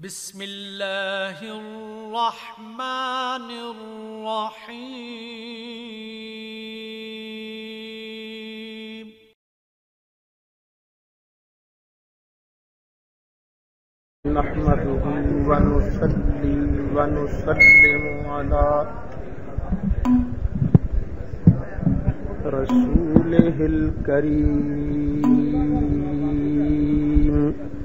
بسم اللہ الرحمن الرحیم نحمده ونصلي ونسلم على رسوله الكريم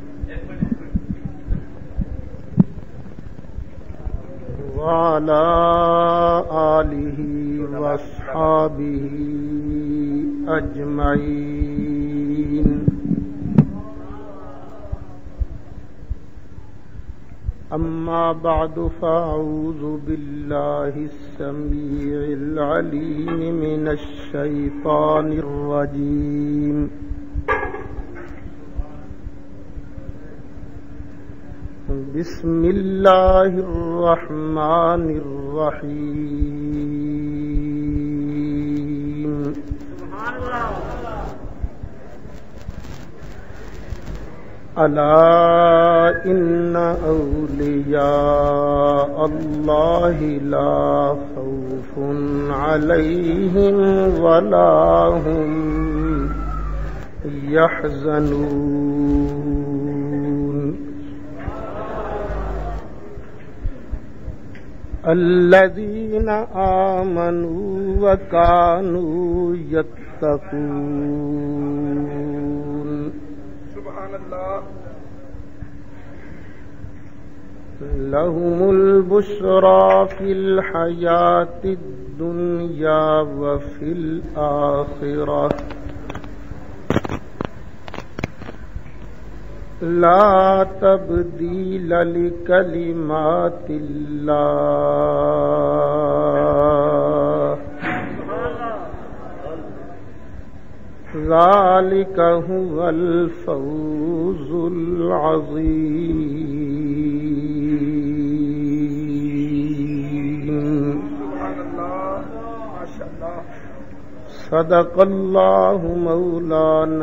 وعلى آله وأصحابه أجمعين. أما بعد فأعوذ بالله السميع العليم من الشيطان الرجيم. بسم الله الرحمن الرحيم. ألا إن أولياء الله لا خوف عليهم ولا هم يحزنون. الذين آمنوا وكانوا يتقون. سبحان الله. لهم البشرى في الحياة الدنيا وفي الآخرة لا تبديل لكلمات الله ذلك هو الفوز العظيم. صدق الله مولانا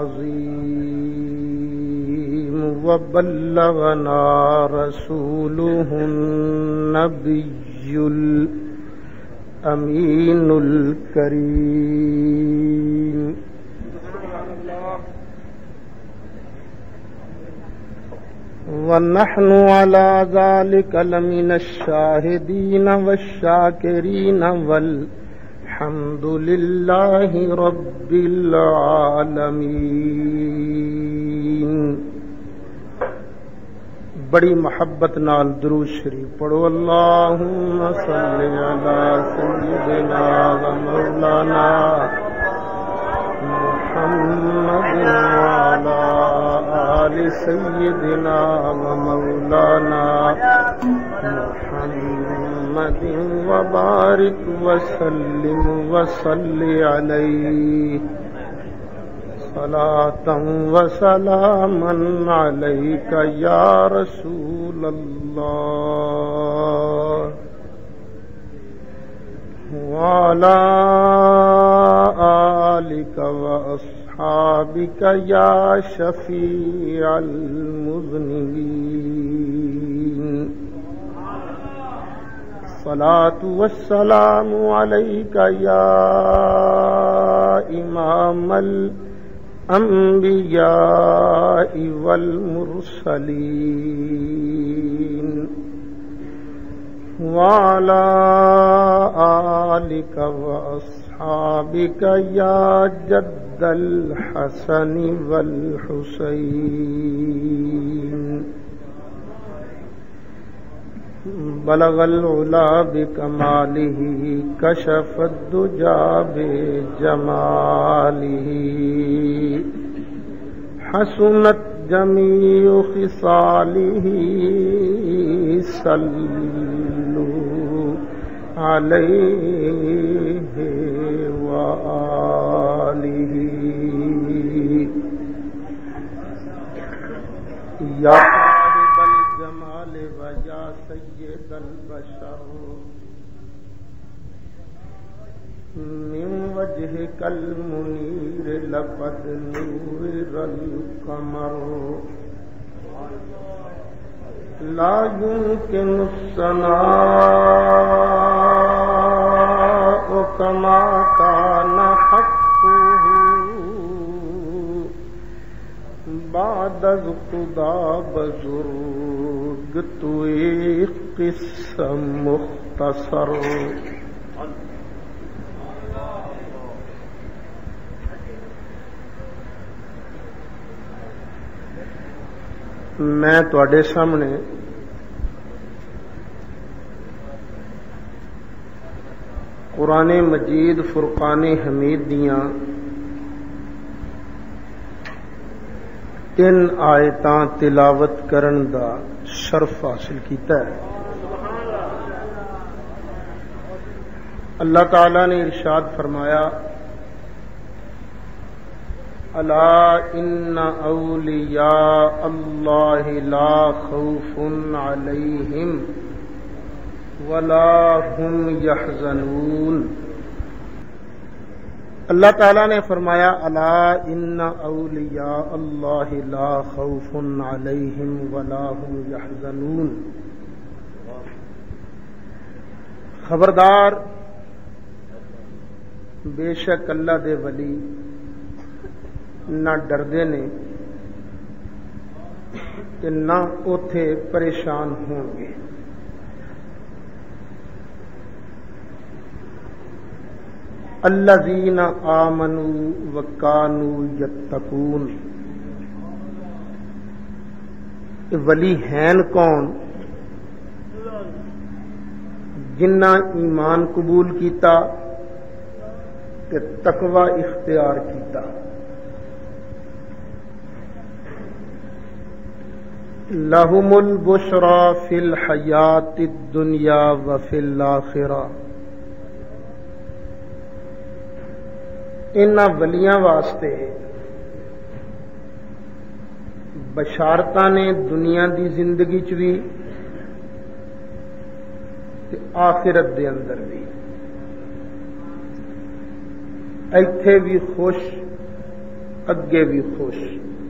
العظيم وبلغنا رسوله النبي الأمين الكريم. ونحن على ذلك لمن الشاهدين والشاكرين والحمد لله رب العالمين. بڑی محبت نال درود شریف پڑھو. اللہم صلی علی سیدنا و مولانا محمد وعلی آل سیدنا و مولانا محمد وبارک وسلم وصلی علیہ صلاة وسلاما عليك يا رسول الله وعلى آلك وأصحابك يا شفيع المذنبين. الصلاة والسلام عليك يا إمام الأنبياء والمرسلين وعلى آلك وأصحابك يا جد الحسن والحسين. بلغ العلا بكماله كشف الدجى بجماله حسنت جميع خصاله صلوا عليه وآله. یا صاحب الجمال ویا سید البشر من وجهك المنير لقد نور القمر لا يمكن الثناء كما كان حقه بعد خدا بزرگ تو ایک قصہ مختصر. میں تواڈے سامنے قرآن مجید فرقان حمید دیاں 3 آیتاں تلاوت کرن دا شرف حاصل کیتا ہے. اللہ تعالی نے ارشاد فرمایا الا ان اولیاء اللہ لا خوف علیہم ولا هم يحزنون. اللہ تعالیٰ نے فرمایا الا ان اولیاء اللہ لا خوف علیہم ولا هم يحزنون. خبردار، بے شک اللہ دے ولی نہ ڈردے نے کہ نہ اوتھے پریشان ہوں گے. الذین آمنوا وکانوا یتقون. ولی ہیں کون؟ جنہ ایمان قبول کیتا تے تقوی اختیار کیتا. لہم البشری فی الحیات الدنیا وفی الآخرہ. انہاں ولیاں واسطے بشارتاں نے دنیا دی زندگی چ بھی تے آخرت دے اندر بھی. ایتھے بھی خوش اگے بھی خوش.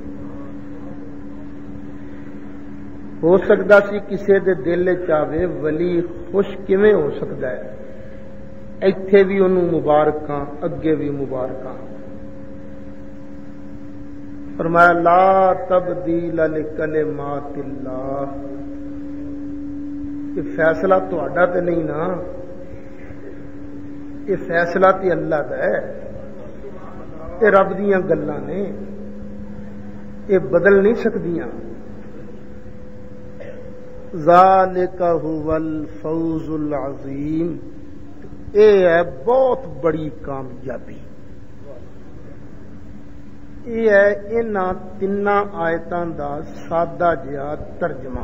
ہو سکتا سی کسے دے دل چاہے ولی خوش کیویں ہو سکتا ہے؟ ایتھے بھی انہوں مبارکاں اگے بھی مبارکاں. فرمایا لا تبدیل لکلمات اللہ. یہ فیصلہ تہاڈا تے نہیں نا، یہ فیصلہ تے اللہ دا ہے. یہ رب دیاں گلاں نے، یہ بدل نہیں سکدیاں. ذالک هو الفوز العظیم. اے ہے بہت بڑی کامیابی. یہ ہے انہاں 3 آیتاں دا سادہ جہا ترجمہ.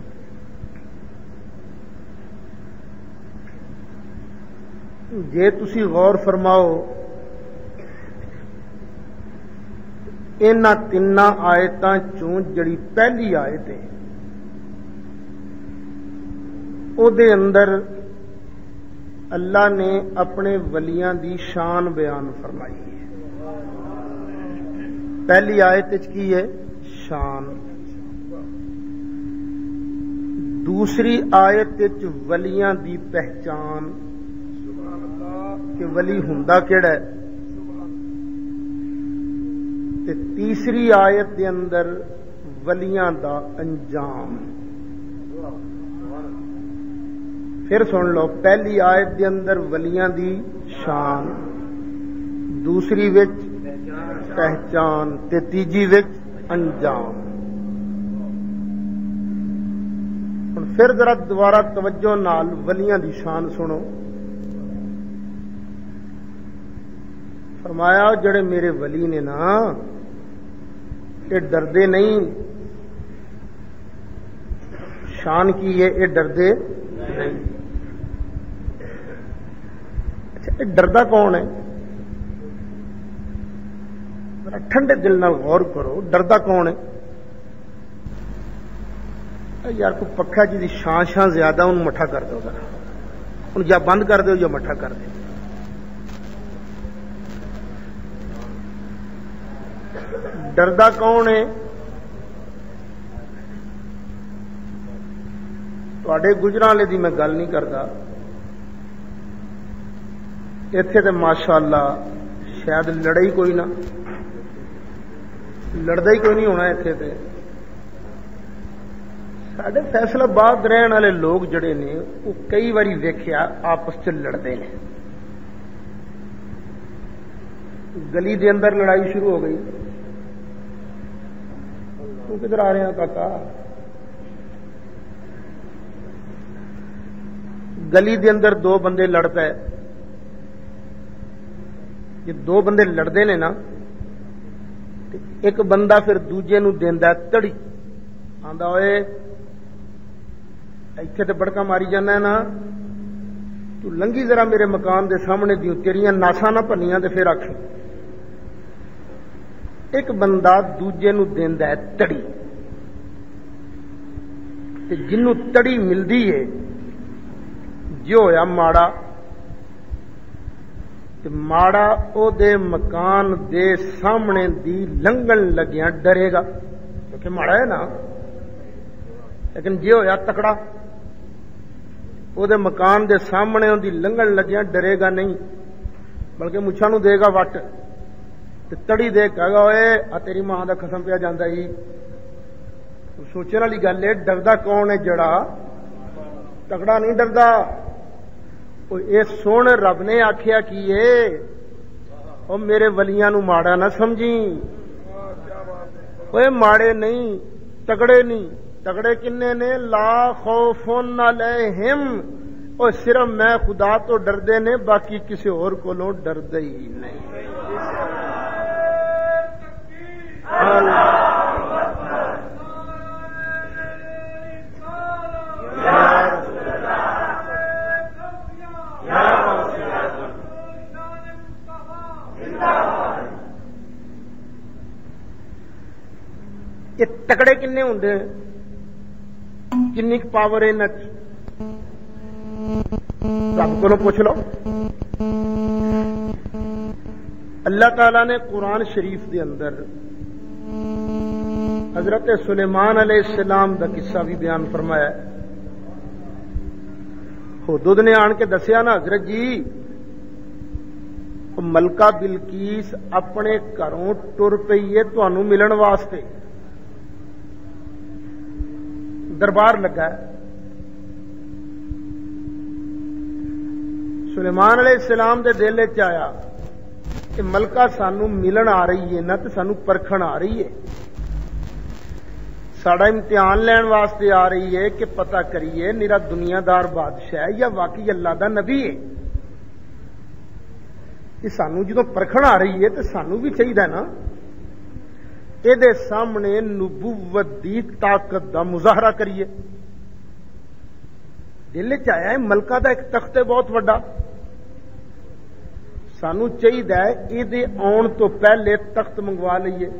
جے تسی غور فرماؤ انہاں 3 آیتاں چوں جڑی پہلی آیت ہے او دے اندر اللہ نے اپنے ولیاں دی شان بیان فرمائی ہے. پہلی آیت کی ہے شان. دوسری آیت ولیاں دی پہچان کہ ولی ہوندا کیڑا ہے. تے تیسری آیت دے اندر ولیاں دا انجام. پھر سن لو، پہلی آیت دے اندر ولیاں دی شان، دوسری وچ پہچان تے تیجی وچ انجام. پھر ذرا دوبارہ توجہ نال ولیاں دی شان سنو. فرمایا جڑے میرے ولی نے نا یہ ڈردے نہیں. شان کی ہے یہ ڈردے نہیں. ڈردا کون ہے؟ ٹھنڈے دل نال غور کرو. ڈردا کون ہے؟ یار کو پکھا جی دی شان زیادہ ان مٹھا کر دو ذرا. ان یا بند کر دو یا مٹھا کر دو. ڈردا کون ہے؟ تواڈے گجراں والے دی میں گل نہیں کرتا. ایتھے تے ماشاءاللہ شاید لڑے ہی کوئی نہ، لڑدا ہی کوئی نہیں ہونا ایتھے تے. ساڈے فیصلہ آباد رہن والے لوگ جڑے نے وہ کئی واری ویکھیا آپس چ لڑتے ہیں. گلی دے اندر لڑائی شروع ہو گئی. تو کدھر آ رہے ہیں کاکا؟ گلی دے اندر دو بندے لڑتا ہے. یہ دو بندے لڑتے ہیں نا، ایک بندہ پھر دوجے نو دیندا تڑی، آندا ہوئے ایتھے تے بڑکا ماری جانا ہے نا، تو لنگی ذرا میرے مکان دے سامنے دیوں، تیریاں ناساں نہ پنیاں تے پھر آکھی. ایک بندہ دوجے نو دیندا ہے تڑی، تے جنوں تڑی ملدی ہے جو ہویا ماڑا، تے ماڑا او دے مکان دے سامنے دی لنگن لگیاں ڈرے گا کیونکہ ماڑا ہے نا. لیکن جے ہویا تکڑا، او دے مکان دے سامنے دی لنگن لگیاں ڈرے گا نہیں، بلکہ مچھاں نو دے گا وٹ تے تڑی دے کہے گا اوئے آ تیری ماں دا قسم پیا جاندا ہی. سوچنے والی گل ہے، ڈردا کون ہے؟ جڑا تکڑا نہیں ڈردا. اے سن رب نے آخیا کی او میرے ولیاں نو ماڑا نہ سمجھی. اوے ماڑے نہیں، تگڑے نہیں. تگڑے کنے نے؟ لا خوف علیہم، او صرف میں خدا تو ڈردے نے، باقی کسی اور کولوں ڈردے ہی نہیں. یہ تکڑے کنے ہوندے ہیں؟ کنی پاور ہے نچ؟ رب کو پوچھ لو. اللہ تعالی نے قرآن شریف دے اندر حضرت سلیمان علیہ السلام دا قصہ بھی بیان فرمایا. حدود نے آن کے دسیا نا حضرت جی ملکہ بلقیس اپنے گھروں ٹر پئی ہے تانوں ملن واسطے. دربار لگا ہے. سلیمان علیہ السلام دے دل وچ آیا کہ ملکہ سانو ملن آ رہی ہے نا تے سانو پرکھن آ رہی ہے، ساڈا امتحان لین واسطے آ رہی ہے کہ پتہ کریے میرا دنیا دار بادشاہ ہے یا واقعی اللہ دا نبی ہے. یہ سانو جدوں پرکھن آ رہی ہے تے سانو بھی چاہیے نا یہ سامنے نبوت دی طاقت دا مظاہرہ کریے. دل چ آیا ہے ملکہ دا ایک تخت ہے بہت وڈا، سانو چاہیے یہ آن تو پہلے تخت منگوا لئیے.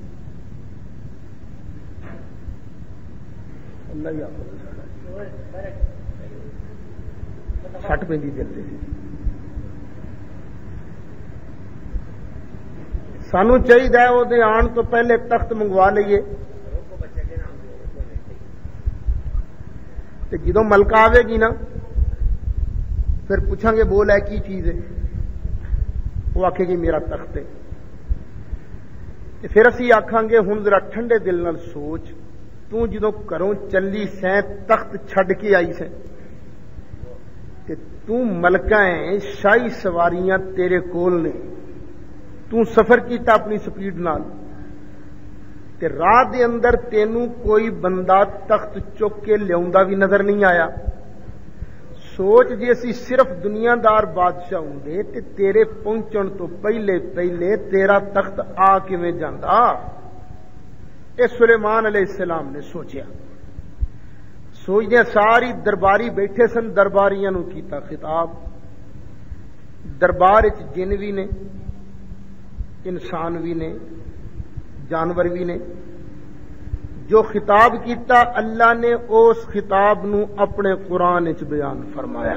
سٹ پہ دل سے سانو چاہیے وہ آن تو پہلے تخت منگوا لئیے. جدو ملکہ آئے گی نا پھر پوچھیں گے بول ہے کی چیز ہے، وہ آکھے گی میرا تخت ہے. پھر اسی آکھاں گے ہن ذرا ٹھنڈے دل نال سوچ، تو جدو گھروں چلی سیں تخت چھڈ کے آئی سیں تے تو ملکہ ہے، شاہی سواریاں تیرے کول نے، تو سفر کیتا اپنی سپیڈ نال تے راہ دے اندر تینوں کوئی بندہ تخت چک کے لیاوندا بھی نظر نہیں آیا. سوچ جی اسی صرف دنیا دار بادشاہ ہوندے تے تیرے پہنچن تو پہلے پہلے تیرا تخت آ کیویں جاندا. اے سلیمان علیہ السلام نے سوچیا. سوچدے ساری درباری بیٹھے سن، درباریاں نو کیتا خطاب. دربار وچ جن بھی نے، انسان بھی نے، جانور بھی نے. جو خطاب کیتا اللہ نے اس خطاب نو اپنے قرآن وچ بیان فرمایا.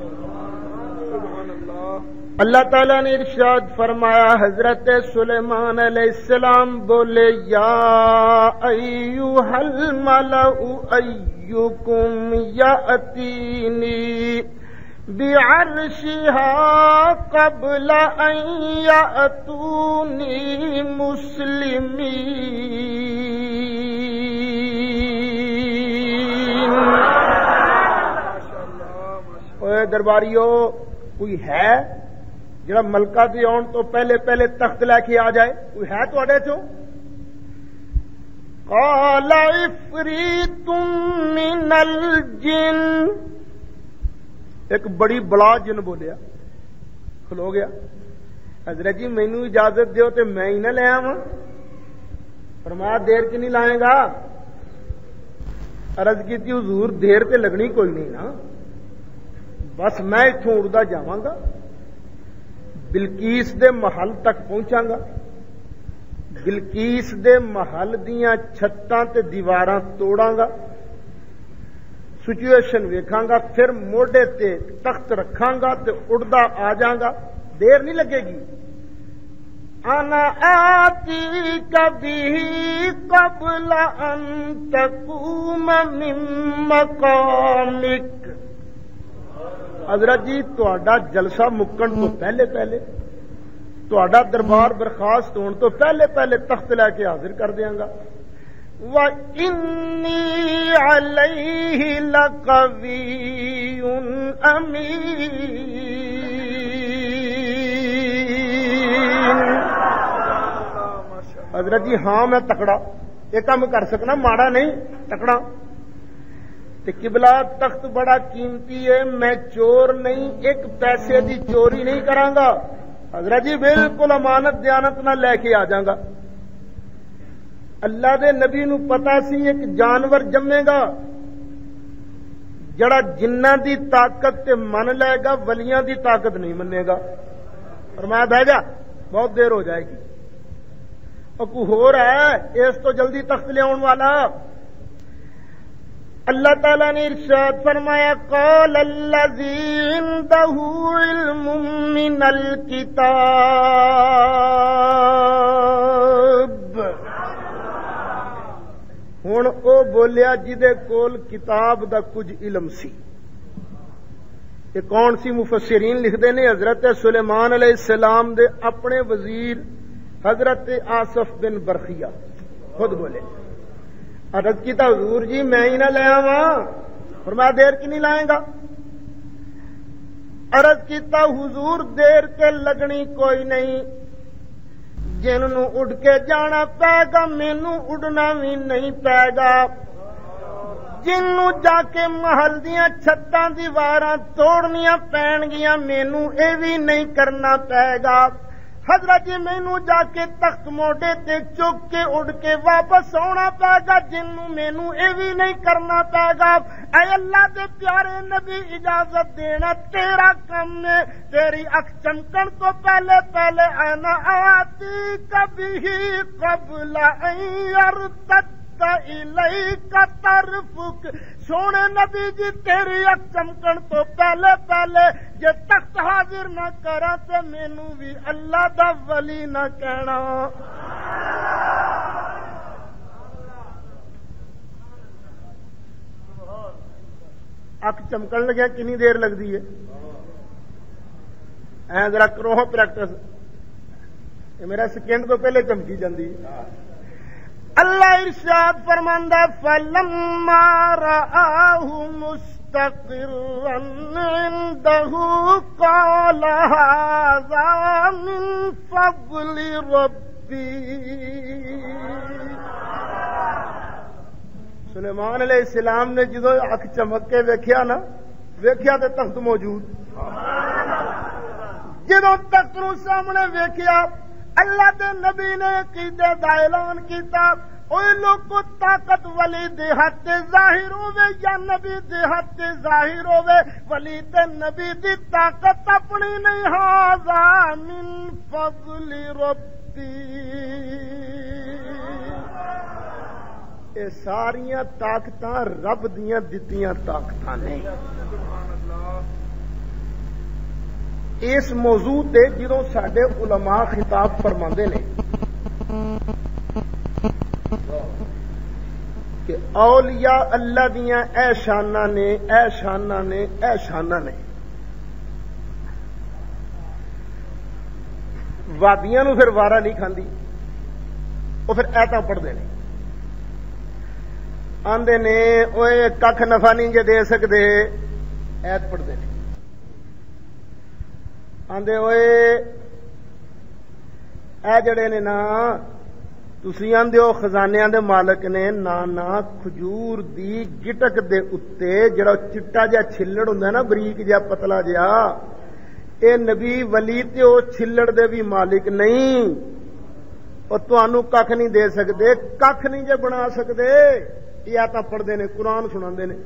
اللہ تعالیٰ نے ارشاد فرمایا، حضرت سلیمان علیہ السلام بولے یا ایھا الملأ نبيكم يأتيني بعرشها قبل أن يأتوني مسلمين. اے درباریو، کوئی ہے جڑا ملکہ دی آن تو پہلے پہلے تخت لے کے آ جائے؟ کوئی ہے تواڈے چوں؟ قال عفریت من الجن، ایک بڑی بلا جن بولیا، کھلو گیا. حضرت جی مینوں اجازت دیو تے میں ہی نہ لے آواں. فرمایا دیر چ نہیں لائے گا. عرض کی حضور دیر تے لگنی کوئی نہیں نا، بس میں اتوں اڑدا جاواں گا، بلقیس دے محل تک پہنچاں گا، بلقیس دے محل دیاں چھتاں تے دیواراں توڑاں گا، سچویشن ویکھاں گا، پھر موڈے تے تخت رکھاں گا تے اڑدا آ جاں گا، دیر نہیں لگے گی. انا آتی کبھی قبل ان تقوم من مقامک. حضرت جی تہاڈا جلسہ مکن تو پہلے پہلے، تہاڈا دربار برخاست ہون تو پہلے پہلے تخت لے کے حاضر کر دیاں گا. وَإِنِّي عَلَيْهِ لَقَوِيٌّ أَمِينٌ. حضرت جی ہاں میں تکڑا، یہ کام کر سکنا، ماڑا نہیں، تکڑا. تے قبلہ تخت بڑا قیمتی ہے، میں چور نہیں، ایک پیسے دی چوری نہیں کراں گا. حضرت جی بالکل امانت دیانت نہ لے کے آ جاں گا. اللہ دے نبی نو پتا سی ایک جانور جمے گا جڑا جنہ دی طاقت تے من لے گا، ولیاں دی طاقت نہیں منے گا. فرمایا بہ جا، بہت دیر ہو جائے گی. اور کوئی ہو رہا ہے اس تو جلدی تخت لے آن والا. اللہ تعالیٰ نے ارشاد فرمایا قال الذی عنده علم من الکتاب. ہن او بولیا جدے کول کتاب دا کچھ علم سی. یہ کون سی؟ مفسرین لکھتے ہیں حضرت سلیمان علیہ السلام دے اپنے وزیر حضرت آصف بن برخیہ خود بولے. عرض کی تا حضور جی میں ہی نہ لے آواں. فرمایا دیر کی نہیں لائیں گا. عرض کی تا حضور دیر کے لگنی کوئی نہیں، جن نو اڑ کے جانا پے گا مینو اڑنا بھی نہیں پے گا. جن نو جا کے محل دیاں چھتاں دیواراں توڑنیاں پین گیاں مینو اے بھی نہیں کرنا پے گا. حضرت جی مینو جا کے تخت موڈے تے چک کے اڑ کے واپس آنا پے گا، جنوں مینو اے بھی نہیں کرنا پے گا. اے اللہ دے پیارے نبی اجازت دینا تیرا کم ہے. تیری اکھ چمکن تو پہلے پہلے انا آتی کبھی قبل ان یرتد الیک طرفک. سونے نبی جی تیری اکھ چمکن تو پہلے پہلے جے تخت حاضر نہ کرا تے مینوں بھی اللہ دا ولی نہ کہنا. اکھ چمکن لگیا کنی دیر لگتی ہے؟ ذرا کرو پریکٹس. یہ میرا سیکنڈ تو پہلے چمکی جاندی. اللہ ارشاد فرماندا فلما رآہ مستقرا عنده قال هذا من فضل ربی. سلیمان علیہ السلام نے جدو اکھ چمک کے ویکھیا نا، ویکھیا تے تخت موجود. جدو تخت نو سامنے ویکھیا اللہ دے نبی نے عقیدے دا اعلان کیتا. اوے لوگو طاقت ولی دے ہاتھ ظاہر ہوے یا نبی دے ہاتھ ظاہر ہوے، ولی تے نبی دی طاقت اپنی نہیں. ھذا من فضل ربی. اے ساریاں طاقتاں رب دیاں دتیاں طاقتاں نے. اس موضوع تے جدوں ساڈے علماء خطاب فرماندے نے کہ اولیاء اللہ دیاں اے شاناں نے اے شاناں نے اے شاناں نے. وابیاں نو پھر وارا نہیں کھاندی، وہ پھر ایتاں پڑھتے ہیں، آندے نے اوے کھ نفع نہیں جے دے سکتے، ایت پڑھتے ہیں. آندے اوے اے جڑے نے نا تسی آندے ہو خزانیاں دے مالک نے، نا کھجور دی گٹک دے اتے جڑا چٹا جا چھلڑ ہوندا نا بریک جا پتلا جا، اے نبی ولی تے او چھلڑ دے بھی مالک نہیں، او تانوں کھ نہیں دے سکدے، کھ نہیں جے بنا سکدے. یہ آتا پڑھتے ہیں، قرآن سنا نے.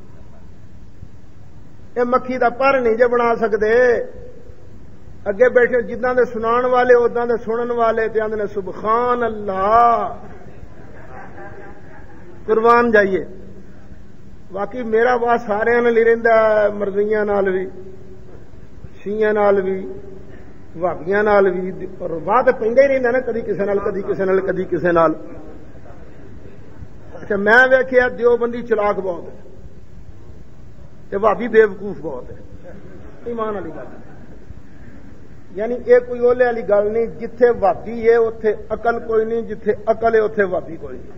یہ مکھی دا پر نہیں جے بنا سکتے. اگے بیٹھے جداں دے سنان والے اداں دے سنن والے تے آندے نے سبحان اللہ. قربان جائیے. واقعی میرا واہ سارے لی رہندا ہے، مرضیاں نال بھی، شیعہ نال بھی، وہابیاں نال بھی، اور واہ تے پیندا ہی رہندا نا، کدی کسے نال کدی کسے نال کدی کسے نال. اچھا میں ویکھیا دیوبندی چلاک بہت ہے تے وہابی بیوقوف بہت ہے. ایمان والی گل، یعنی یہ کوئی اولے والی گل نہیں. جتھے وہابی ہے اوتھے عقل کوئی نہیں، جتھے عقل ہے اوتھے وہابی کوئی نہیں.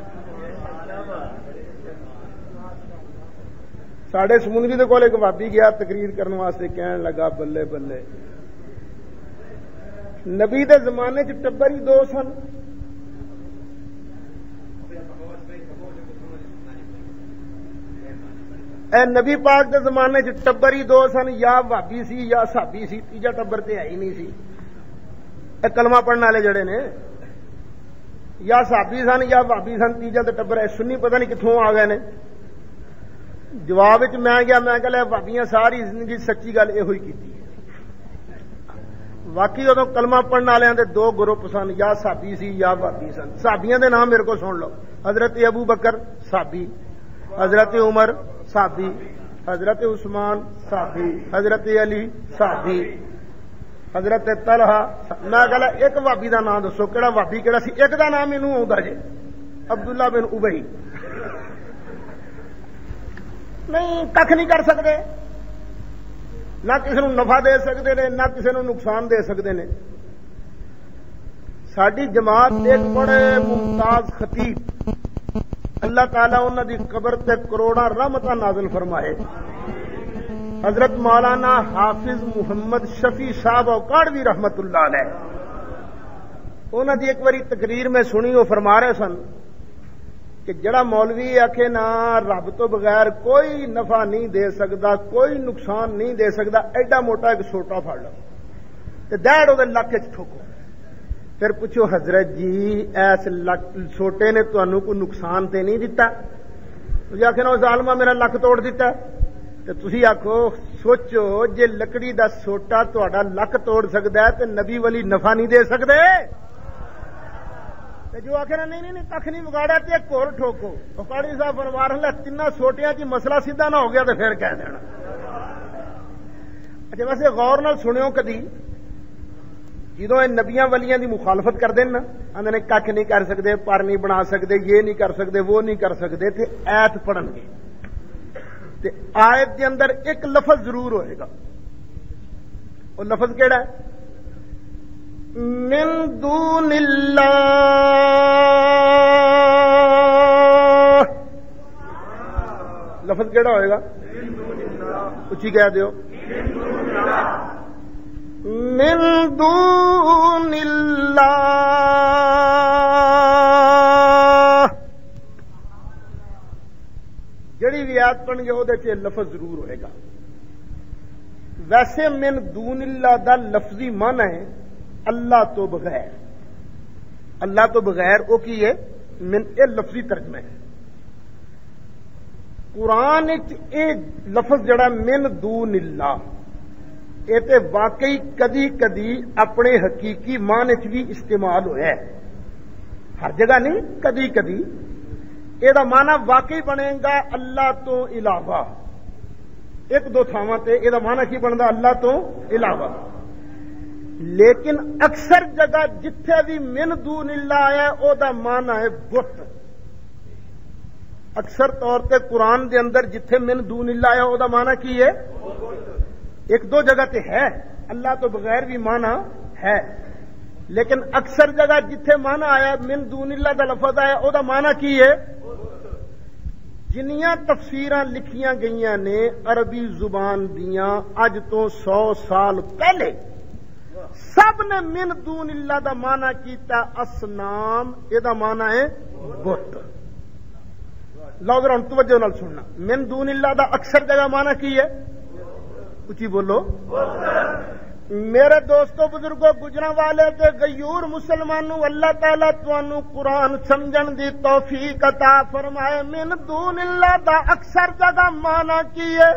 ساڈے سمندری دے کول ایک وہابی گیا تقریر کرنے واسطے، کہن لگا بلے بلے نبی دے زمانے چ ٹبر ہی دو سن. اے نبی پاک دے زمانے چ ٹبر ہی دو سن، یا وہابی سی یا صحابی سی، تیجا ٹبر تے ہے ہی نہیں سی. اے کلمہ پڑھنے والے جڑے نے یا صحابی سن یا وہابی سن، تیجا تے ٹبر ہے. سنی پتہ نہیں کتھوں آ گئے نے. جواب میں گیا، میں کہ وہابیاں ساری زندگی سچی گل یہ ہوئی کیتی. واقعی ادو کلمہ پڑھنے والوں دے دو گروپ سن، یا صحابی سی یا وہابی سن. صحابیاں دے نام میرے کو سن لو. حضرت ابو بکر صحابی، حضرت عمر صحابی، حضرت عثمان صحابی، حضرت علی صحابی، حضرت طلحہ. میں کہا ایک وہابی دا نام دسو، کہڑا وہابی کہڑا سی؟ ایک دا نام مینوں آوندا جے، عبداللہ بن ابی. نہیں کھ نہیں کر سکتے، نہ کسی نو نفع دے سکتے ہیں، نہ کسی نو نقصان دے سکتے ہیں. ساری جماعت ایک بڑے ممتاز خطیب، اللہ تعالیٰ انہوں دی قبر تے کروڑا رحمتاں نازل فرمائے، حضرت مولانا حافظ محمد شفیع صاحب اوکاڑوی رحمت اللہ علیہ. انہوں دی ایک باری تقریر میں سنی، وہ فرما رہے سن کہ جڑا مولوی آکھے نا رب تو بغیر کوئی نفع نہیں دے سکتا، کوئی نقصان نہیں دے سکتا، ایڈا موٹا ایک سوٹا پھڑ لو تے دیڑ وہ لک چ ٹھوکو. پھر پوچھو حضرت جی ایس سوٹے نے تمہیں کوئی نقصان تے نہیں دیتا؟ تھی آخ نا ظالما میرا لک توڑ دیتا. تو تھی آخو سوچو جے لکڑی دا سوٹا تا لک توڑ سکتا ہے تو نبی ولی نفع نہیں دے سکتے؟ جو آخر نہیں نہیں کھ نہیں بگاڑا تو ایک اور ٹھوکو. اکاڑی صاحب فرما رہے تین سوٹیاں کی مسئلہ سیدھا نہ ہو گیا تو پھر کہہ دینا. اچھا ویسے غور نال سنو کدی جدو یہ نبیاں ولیاں دی مخالفت کرتے ہیں نا، آدھے کھ نہیں کر سکتے، پر نہیں بنا سکتے، یہ نہیں کر سکتے، وہ نہیں کر سکتے، تے ایت پڑھن گے تے آیت کے اندر ایک لفظ ضرور ہوئے گا. وہ لفظ کیڑا ہے؟ من دون اللہ. لفظ کیڑا ہوئے گا؟ اچھی کہہ دیو. من دون اللہ. جڑی بھی آیت پڑھن گے وہ لفظ ضرور ہوئے گا. ویسے من دون اللہ دا لفظی معنی ہے اللہ تو بغیر. اللہ تو بغیر وہ کی ہے؟ من اے لفظی ترجمہ ہے. قرآن اے لفظ جڑا من دون اللہ یہ تے واقعی کدی کدی اپنے حقیقی معنی چ بھی استعمال ہوا ہے، ہر جگہ نہیں، کدی کدی یہ معنی واقعی بنے گا اللہ تو علاوہ. ایک دو تھاواں تے یہ معنی کی بنتا اللہ تو علاوہ. لیکن اکثر جگہ جتھے بھی من دون اللہ آیا او دا معنی ہے بت. اکثر طور تے قرآن دے اندر جتھے من دون اللہ ہے او دا معنی کی ہے؟ ایک دو جگہ تے ہے اللہ تو بغیر بھی معنی ہے، لیکن اکثر جگہ جتھے معنی آیا من دون اللہ دا لفظ آیا او دا معنی کی ہے؟ جنیاں تفسیراں لکھیاں گئیاں نے عربی زبان دیاں اج تو 100 سال پہلے سب نے من دون اللہ دا معنی کیتا اصنام، اے دا معنی ہے بت۔ لو ذرا توجہ نال سننا، من دون اللہ دا اکثر جگہ معنی کی ہے؟ اچھی بولو۔ میرے دوستو بزرگوں گجراں والے تے غیور مسلمانوں اللہ تعالیٰ تانوں قرآن سمجھن دی توفیق عطا فرمائے۔ من دون اللہ دا اکثر جگہ معنی کی ہے؟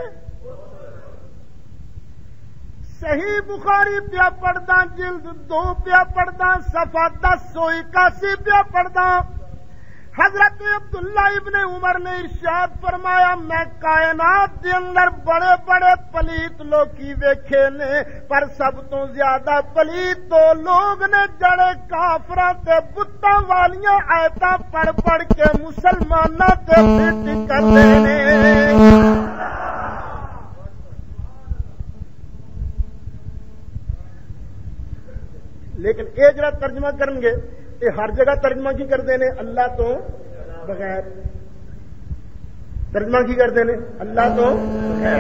صحیح بخاری پیا پڑھدا جلد 2 پیا پڑھدا صفحہ 1081 پیا پڑھدا، حضرت عبداللہ ابن عمر نے ارشاد فرمایا میں کائنات دے اندر بڑے بڑے پلیت لوکی ویکھے نے، پر سب تو زیادہ پلیت تو لوگ نے جڑے کافراں تے بتاں والیاں آیتاں پڑھ پڑھ کے مسلماناں تے فٹ کردے نے۔ لیکن اے جڑا ترجمہ کرن گے یہ ہر جگہ ترجمہ کی کرتے ہیں اللہ تو بغیر، ترجمہ کی کرتے ہیں اللہ تو بغیر۔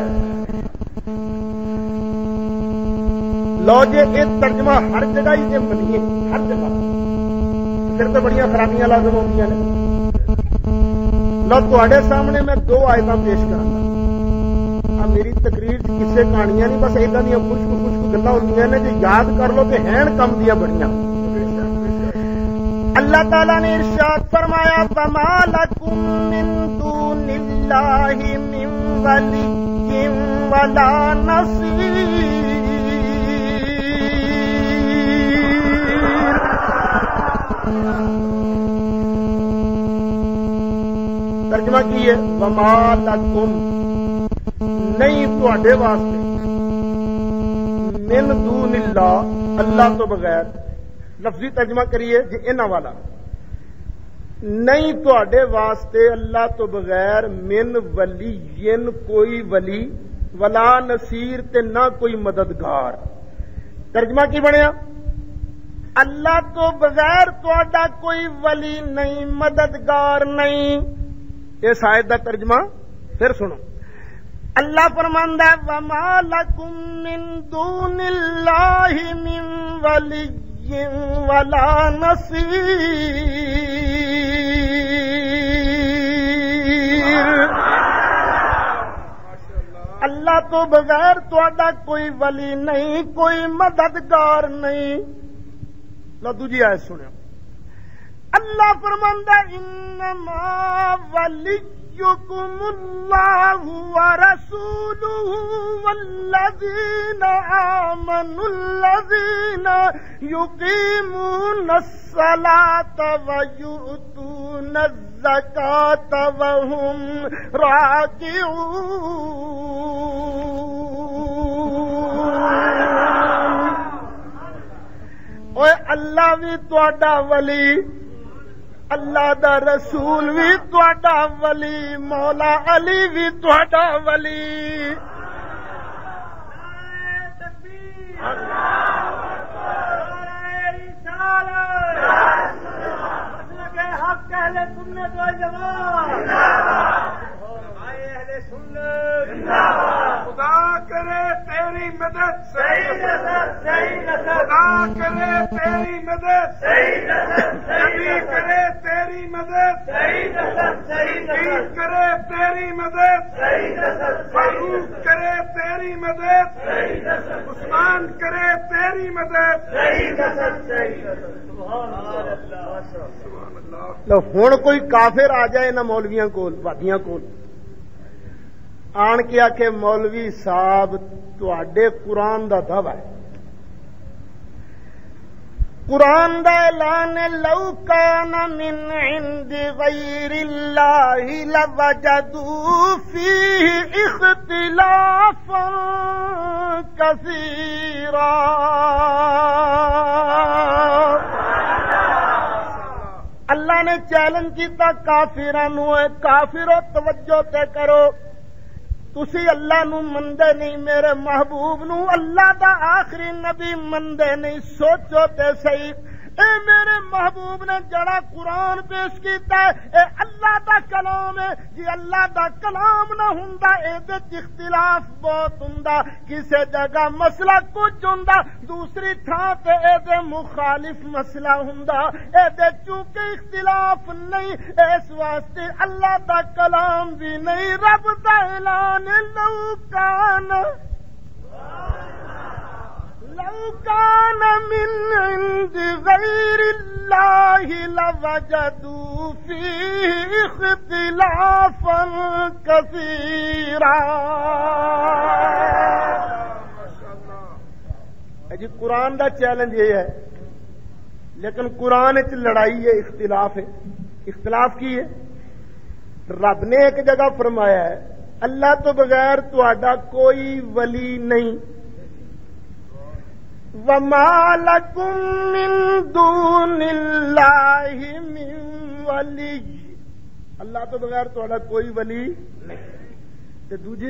لو جی یہ ترجمہ ہر جگہ ہی جی منیے ہر جگہ پھر تو بڑی خرابیاں لازم ہوتی ہیں۔ لو تے سامنے میں 2 آیتاں پیش کروں گا۔ میری تقریر کسے کہانیاں نہیں، بس ایدا دیا خشک گلاں ہوندیاں نے، جو یاد کر لو کہ ہیں کم دیا بڑیاں۔ اللہ تعالیٰ نے ارشاد فرمایا فما لکم من دون اللہ من ولی ولا نصیر۔ ترجمہ کیے وما لکم نہیں تواڈے واسطے من دون اللہ اللہ تو بغیر، لفظی ترجمہ کریے جی انہاں والا، نہیں تواڈے واسطے اللہ تو بغیر من ولی کوئی ولی ولا نصیر تے نہ کوئی مددگار۔ ترجمہ کی بنیا اللہ تو بغیر تواڈا کوئی ولی نہیں، مددگار نہیں۔ اس آیت دا ترجمہ پھر سنو، اللہ فرماندا ہے وما لکم من دون اللہ من ولی ولا نصیر۔ اللہ تو بغیر تہاڈا کوئی ولی نہیں، کوئی مددگار نہیں۔ لو دوجی آیت سنو، اللہ فرماندا انما ولیکم اللہ ورسولہ والذین آمنوا الذین یقیمون الصلاۃ ویؤتون الزکاۃ وہم راکعون۔ اوے اللہ بھی تہاڈا ولی، اللہ دا رسول بھی تہاڈا ولی، مولا علی بھی تہاڈا ولی۔ خدا کرے تیری مدد، خدا کرے تیری مدد، نبی کرے تیری مدد، پیر کرے تیری مدد، فاروق کرے تیری مدد، عثمان کرے تیری مدد۔ لو ہن کوئی کافر آ جائے نہ مولویاں کول وادیاں کول آن کے آکھے مولوی صاحب تواڈے قرآن دا دعوی ہے، قرآن دا اعلان لو کان من عند غیر اللہ لوجدوا فیہ اختلافا کثیرا۔ اللہ نے چیلنج کیتا کافراں نو، کافرو توجہ تے کرو، تسی اللہ نو مندے نہیں، میرے محبوب نو اللہ دا آخری نبی مندے نہیں، سوچو تے صحیح، اے میرے محبوب نے جڑا قرآن پیش کیتا ہے اے اللہ دا کلام ہے جی، اللہ دا کلام نہ ہوندا اے دے اختلاف بہت ہوندا، کسے جگہ مسئلہ کچھ ہوندا، دوسری تھاں تے اے دے مخالف مسئلہ ہوندا، اے دے چونکہ اختلاف نہیں اس واسطے اللہ دا کلام بھی نہیں، رب دا اعلان لو كان من عند غير الله لوجدوا فيه اختلافا كثيرا۔ جی قرآن دا چیلنج یہ ہے، لیکن قرآن وچ لڑائی ہے، اختلاف ہے۔ اختلاف کی ہے؟ رب نے ایک جگہ فرمایا ہے اللہ تو بغیر تہاڈا کوئی ولی نہیں، وَمَا لَكُم مِّن دُونِ اللَّهِ مِن وَلِيٍّ، اللہ تو بغیر تہاڈا کوئی ولی نہیں۔ تے دوسری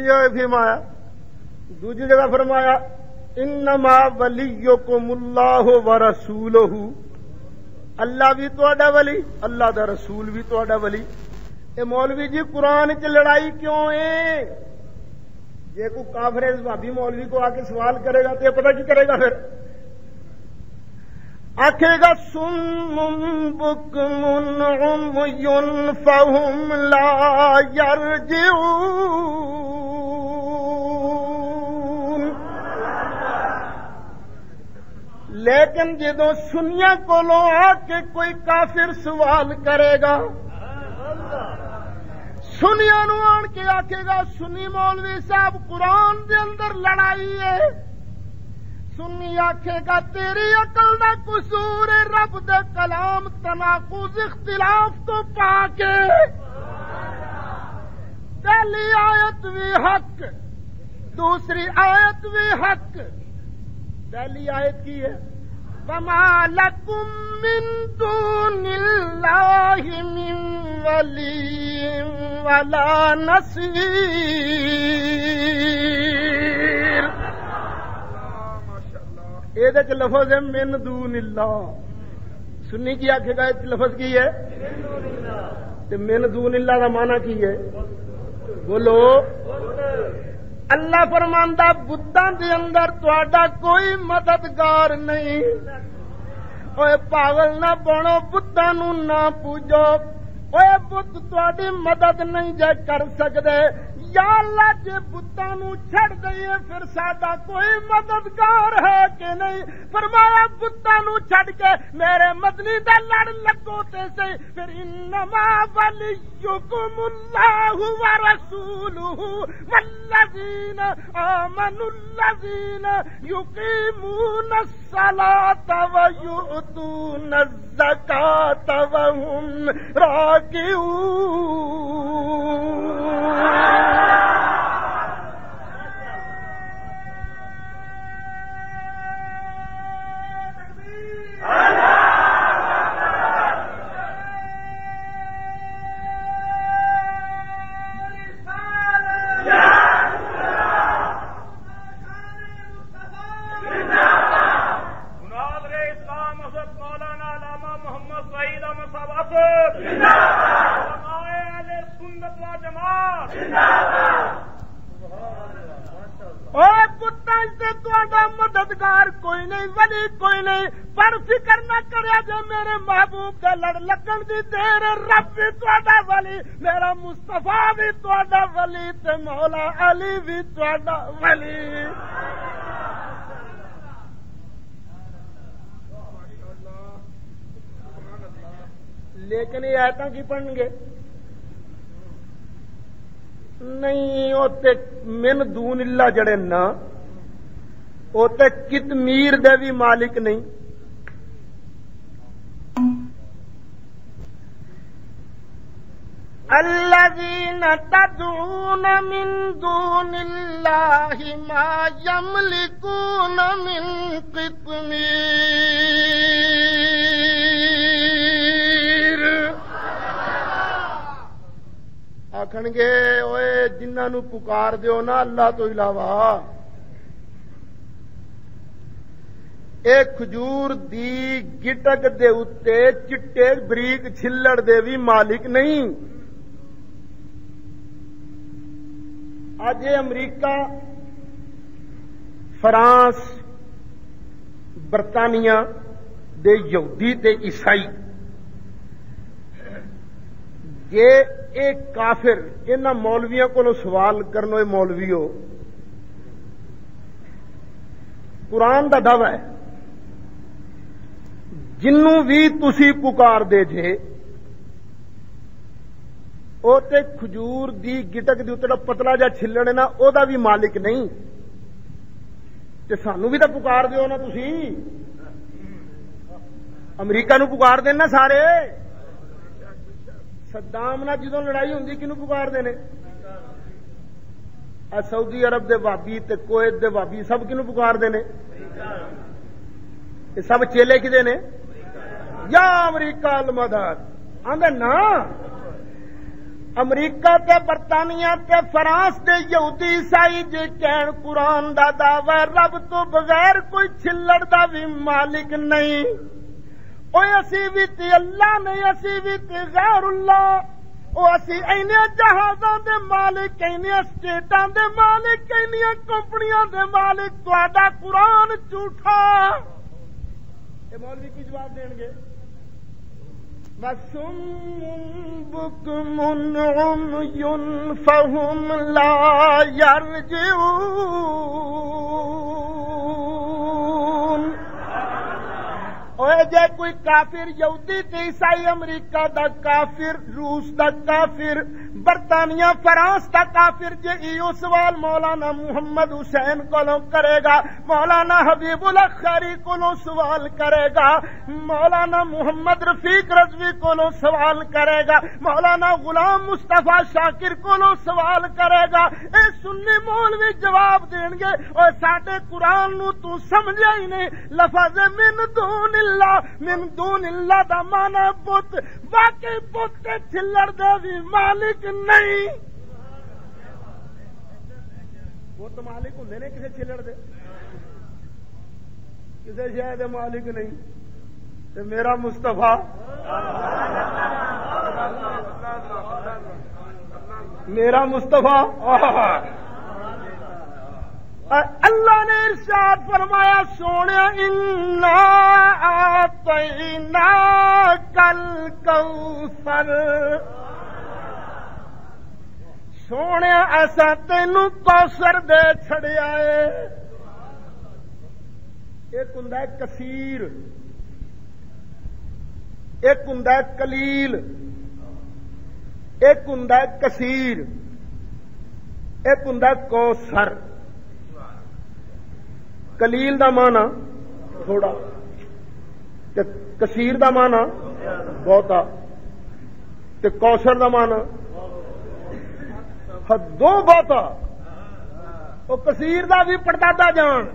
جگہ فرمایا انما ولیکم اللہ ورسولہ، اللہ بھی تہاڈا ولی، اللہ دا رسول بھی تہاڈا ولی۔ اے مولوی جی قرآن چ لڑائی کیوں ہے؟ جے کوئی کافر بھابی مولوی کو آ کے سوال کرے گا تو یہ پتہ کی کرے گا؟ پھر آکھے گا سم بکم عمی فہم لا یرجعون، لیکن جدوں سنیاں کولوں آ کے کوئی کافر سوال کرے گا، سنیا نو آن کے آکھے گا سنی مولوی صاحب قرآن دے اندر لڑائی ہے، سنی آکھے گا تیری عقل دا قصور ہے، رب دے کلام تناقض اختلاف تو پا کے پہلی آیت بھی حق دوسری آیت بھی حق۔ پہلی آیت کی ہے وَمَا لَكُم مِّن دُونِ اللَّهِ مِن وَلِيٍّ وَلَا نَصِيرٍ، یہ لفظ ہے من دون اللہ۔ سنی کی آخے گا لفظ کی ہے من دون اللہ کا معنی کی ہے؟ بولو۔ اللہ فرماندا بتاں دے اندر تہاڈا کوئی مددگار نہیں، اوے پاگل نہ بنو، بتاں نو نہ پوجو، اوے بت تہاڈی مدد نہیں جے کر سکدے، یا اللہ جے بتاں نو چھڑ دئیے پھر ساڈا کوئی مددگار ہے کہ نہیں؟ فرمایا بتاں نو چھڑ کے میرے مدنی دا لڑ لگو تے سے، پھر انما ولیکم اللہ ورسولہ والذین آمنوا الذین یقیمون الصلاۃ ویؤتون الزکاۃ وہم راکعون۔ مددگار کوئی نہیں، ولی کوئی نہیں، پر فکر نہ کریا جے میرے محبوب دے لڑ لگن دی دیر، رب بھی تہاڈا ولی، میرا مصطفیٰ بھی تہاڈا ولی، تے مولا علی بھی تہاڈا ولی۔ لیکن یہ آیتاں کی پڑھن گے نہیں، وہ من دون اللہ جڑے نا وہ تے کتمیر دے بھی مالک نہیں۔ الذین تدعون من دون اللہ ما یملکون من قطمیر۔ آکھنگے اوئے جنہاں نو پکار دیو نا اللہ تو علاوہ، اے کھجور دی گٹک دے اتے چٹے بریک چھلڑ دے بھی مالک نہیں۔ اج امریکہ، فرانس، برطانیہ دے یہودی تے عیسائی جے ایک کافر انہاں مولویاں کو سوال کرنو، اے مولویو قرآن دا دعوی ہے جنوں بھی تسی پکار دے جے او تے کھجور دی گٹک دی اتنا پتلا جا چھلڑ نا او دا بھی مالک نہیں، تے سانو بھی تو پکار دیو نا تسی۔ امریکہ نو پکار دینا سارے، صدام نہ جدوں لڑائی ہوندی کنوں پکار دینے؟ سعودی عرب دے بابی تے کویت دے بابی سب کنوں پکار دینے؟ یہ سب چیلے کدے نے؟ یا امریکہ المدد آندے نا۔ امریکہ تے برطانیہ تے فرانس تے یہودی عیسائی جے کہن قرآن دا دعوی رب تو بغیر کوئی چھلڑ دا بھی مالک نہیں، اوے اسی بھی تے اللہ نہیں، اسی بھی تے غیر اللہ، او اسی اینیاں جہازاں دے مالک، اینیاں سٹیٹاں دے مالک، اینیاں کمپنیاں دے مالک، تہاڈا قرآن جھوٹا۔ اے مولوی کی جواب دین گے؟ وَصُمٌّ بُكْمٌ عُمْيٌ فَهُمْ لَا يَرْجِعُونَ۔ اوے جے کوئی کافر یہودی تے عیسائی، امریکہ دا کافر، روس دا کافر، برطانیہ فرانس دا کافر جے ایو سوال مولانا محمد حسین کولوں کرے گا، مولانا حبیب اللہ خیری کولوں سوال کرے گا، مولانا محمد رفیق رضوی کولوں سوال کرے گا، مولانا غلام مصطفیٰ شاکر کولوں سوال کرے گا، اے سنی مولوی جواب دین گے اور ساڈے قرآن نو تو سمجھا ہی نہیں، لفظ من دون اللہ دا مانا بت، باقی بت کے چھلڑ دے بھی مالک نہیں۔ وہ تو مالک ہوں نے کسے چھلڑ دے، کسے شاید مالک نہیں، تے میرا مصطفیٰ میرا مصطفیٰ اللہ نے ارشاد فرمایا سونے انا اعطیناکل کوثر، سونے ایسا تینوں کوثر دے چھڑیا ہے۔ ایک ہوندا ہے کثیر، ایک ہوندا ہے قلیل، ایک ہوندا ہے کثیر، ایک ہوندا ہے کوثر۔ قلیل دا معنی تھوڑا تے کثیر دا معنی بہتا تے کوثر دا معنی حدوں بہتا۔ وہ کثیر دا بھی پردادا جان،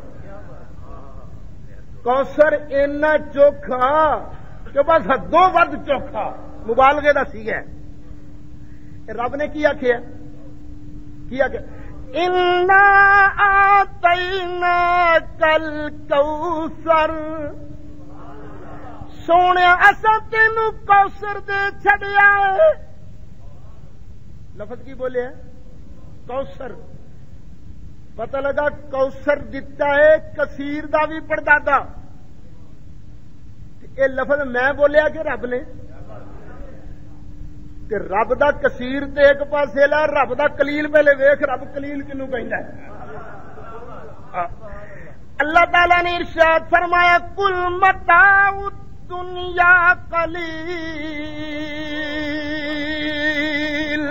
کوثر اینا چوکھا کہ بس حدوں ود چوکھا، مبالغے دا سی ہے۔ رب نے کی آکھیا؟ کی آکھیا؟ اِنَّا آتَيْنَاكَ الْكَوْثَرَ، سونے اساں تینوں کوثر دے چھڑیا ہے۔ لفظ کی بولے ہے؟ کوثر۔ پتہ لگا کوثر دتا ہے کثیر دا بھی پردادا۔ یہ لفظ میں بولیا کہ رب نے؟ کہ رب دا کثیر تے ایک پاسے لا، رب دا قلیل پہلے ویکھ، رب قلیل کنوں کہندا ہے؟ اللہ تعالی نے ارشاد فرمایا کل متاع الدنیا قلیل،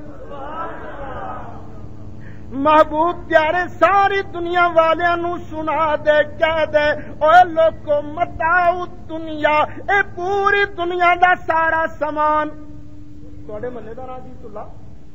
محبوب پیارے ساری دنیا والیاں نو سنا دے، کہہ دے اوے لوگو متاع الدنیا، اے پوری دنیا دا سارا سامان تھوڑے محلے دا نام جیت اللہ،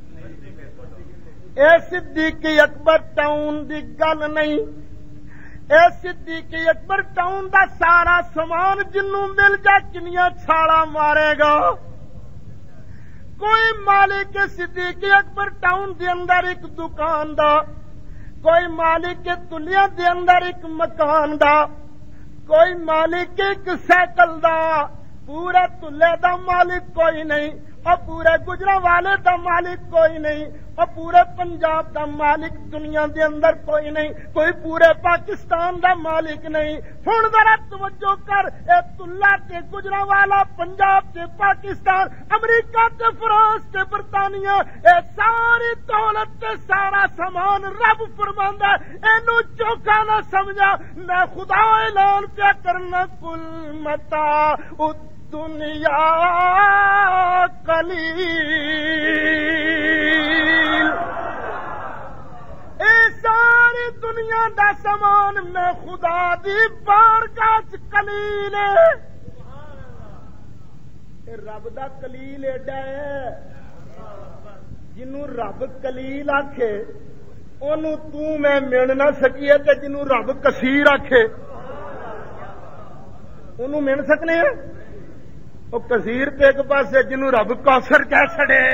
اے صدیق اکبر ٹاؤن دی گل نہیں، اے صدیق اکبر ٹاؤن دا سارا سامان جنوں مل جا کنیاں چھاڑا مارے گا، کوئی مالک صدیق اکبر ٹاؤن دے اندر ایک دکان دا، کوئی مالک دنیا دے اندر ایک مکان دا، کوئی مالک ایک سائیکل دا، پورے تلے دا مالک کوئی نہیں، اور پورے گجرانوالے دا مالک کوئی نہیں، اور پورے پنجاب دا مالک دنیا دے اندر کوئی نہیں، کوئی پورے پاکستان دا مالک نہیں۔ ہن ذرا توجہ کر، اے تلا تے گجرانوالا، پنجاب تے پاکستان، امریکہ تے فرانس تے برطانیہ، اے ساری دولت تے سارا سامان رب فرماندا ہے اینو چوکا نہ سمجھا، میں خدا اعلان پیا کرنا کل متاع دنیا قلیل، اے ساری دنیا دا سامان میں خدا دی بارگاہ وچ قلیل ہے۔ اے رب دا قلیل ایڈا ہے جنوں رب قلیل آکھے اونوں تو میں مل نہ سکیے، تے جنوں رب کثیر آکھے اونوں مل سکنے ہیں؟ وہ کثیر تے ایک پاسے جنوں رب کوثر کہہ چھڑے۔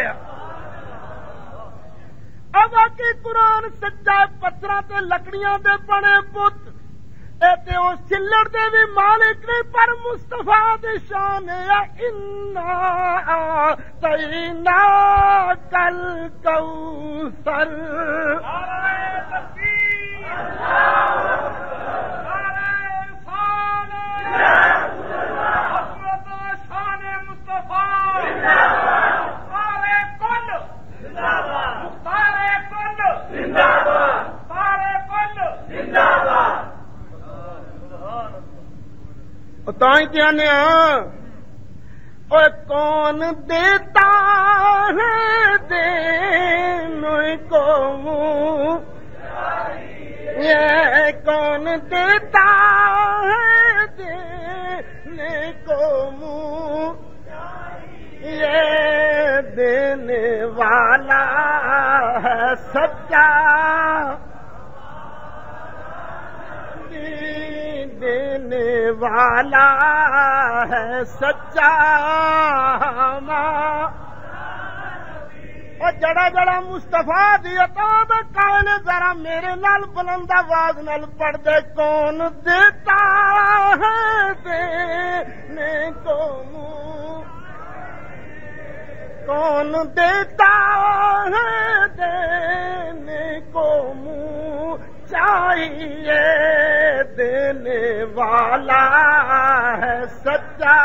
اب آکی قرآن سچا پتھراں تے لکڑیاں دے بنے بت، اے تے اس چلڑ دے بھی مالک نہیں، پر مصطفیٰ دی شان ہے انا اعطیناک الکوثر۔ تائیں کہنے اور کون دیتا ہے دینے کو منہ، یہ کون دیتا ہے دینے کو منہ، یہ دینے والا ہے سچا، دینے والا ہے سچا ماں۔ اور جڑا جڑا مصطفیٰ دی عطا دا قائل ذرا میرے نال بلند آواز نال پڑھ دے، کون دیتا ہے دینے کو منہ، کون دیتا ہے دینے کو منہ، چاہیے دینے والا ہے سچا۔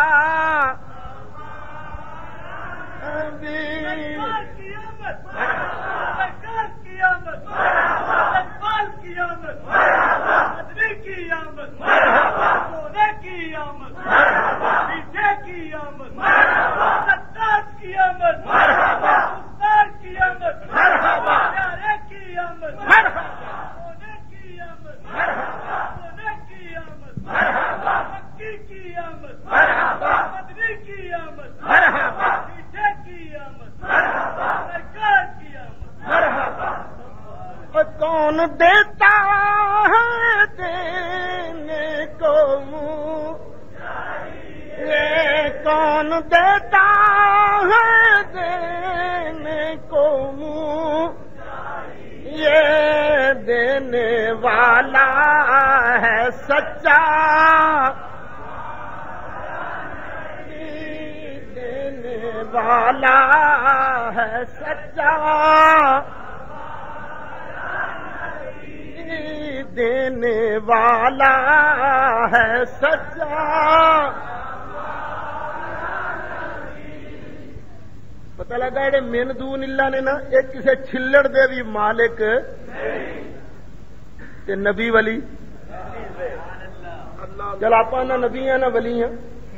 کون دیتا ہے دینے کو منہ، یہ کون دیتا ہے دینے کو منہ، یہ دینے والا ہے سچا، دینے والا ہے سچا، دینے والا ہے سچا۔ پتہ لگا جڑے من دون اللہ نے نا ایک کسے چھلڑ دے بھی مالک تے نبی ولی، چل آپ نہ نبی ہیں نہ ولی ہیں،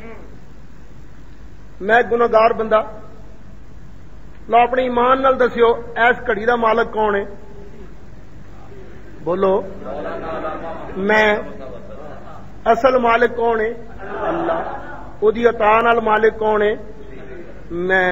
میں گناہگار بندہ، لو اپنے ایمان نال دسیو ایس گھڑی دا مالک کون ہے؟ بولو، میں اصل مالک کون ہے؟ اللہ۔ او دی عطا نال مالک کون ہے؟ میں۔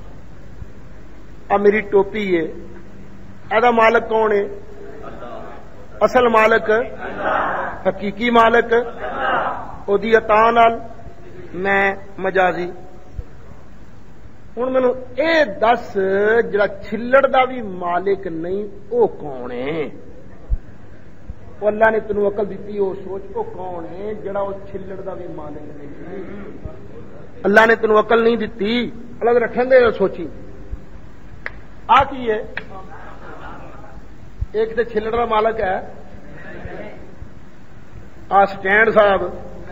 میری ٹوپی ہے، ایدا مالک کون ہے؟ اصل مالک، حقیقی مالک، او دی عطا نال میں مجازی۔ ہوں مینو یہ دس جڑا چھلڑ دا بھی مالک نہیں وہ کون ہے؟ وہ اللہ نے تینوں عقل دیتی وہ سوچ وہ کون ہے جڑا وہ چھلڑ دا بھی مالک نہیں؟ اللہ نے تینوں عقل نہیں دیتی الگ رکھن دے سوچی آ کی ہے؟ ایک تو چھلڑ دا مالک ہے آ سٹینڈ صاحب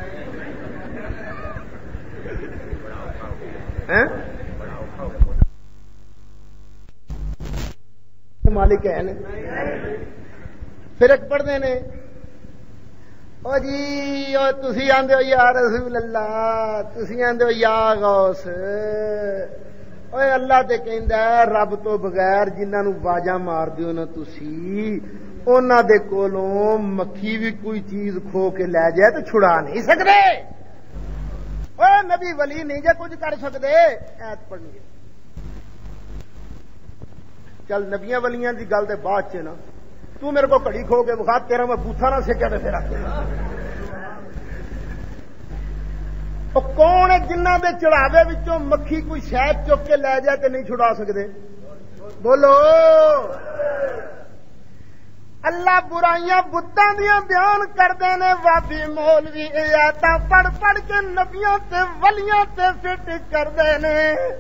مالک ہے پھر ایک پڑھتے ہیں او جی او تسی آندے ہو یا رسول اللہ تسی آندے ہو یا غوث اوے اللہ تے کہندا ہے رب تو بغیر جنہاں نوں واجاں مار دیو نا تسی انہاں دے کولوں مکھی بھی کوئی چیز کھو کے لے جائے تو چھڑا نہیں سکدے اوے نبی ولی نہیں جے کچھ کر سکدے ایت پڑھنی ہے چل نبیاں ولیاں دی گل دے بعد چ نا تو میرے کو کڑی کھو کے بخا تیرا میں بوتھا نہ سکیا تو پھر آ کون ہے جنہ دے چڑھاوے وچوں مکھی کوئی شہد چک کے لے جائے تے نہیں چھڑا سکدے بولو اللہ برائیاں بتاں دیاں بیان کردے نے وابی مولوی ایاتاں پڑھ پڑھ کے نبیاں تے ولیاں تے فٹ کردے نے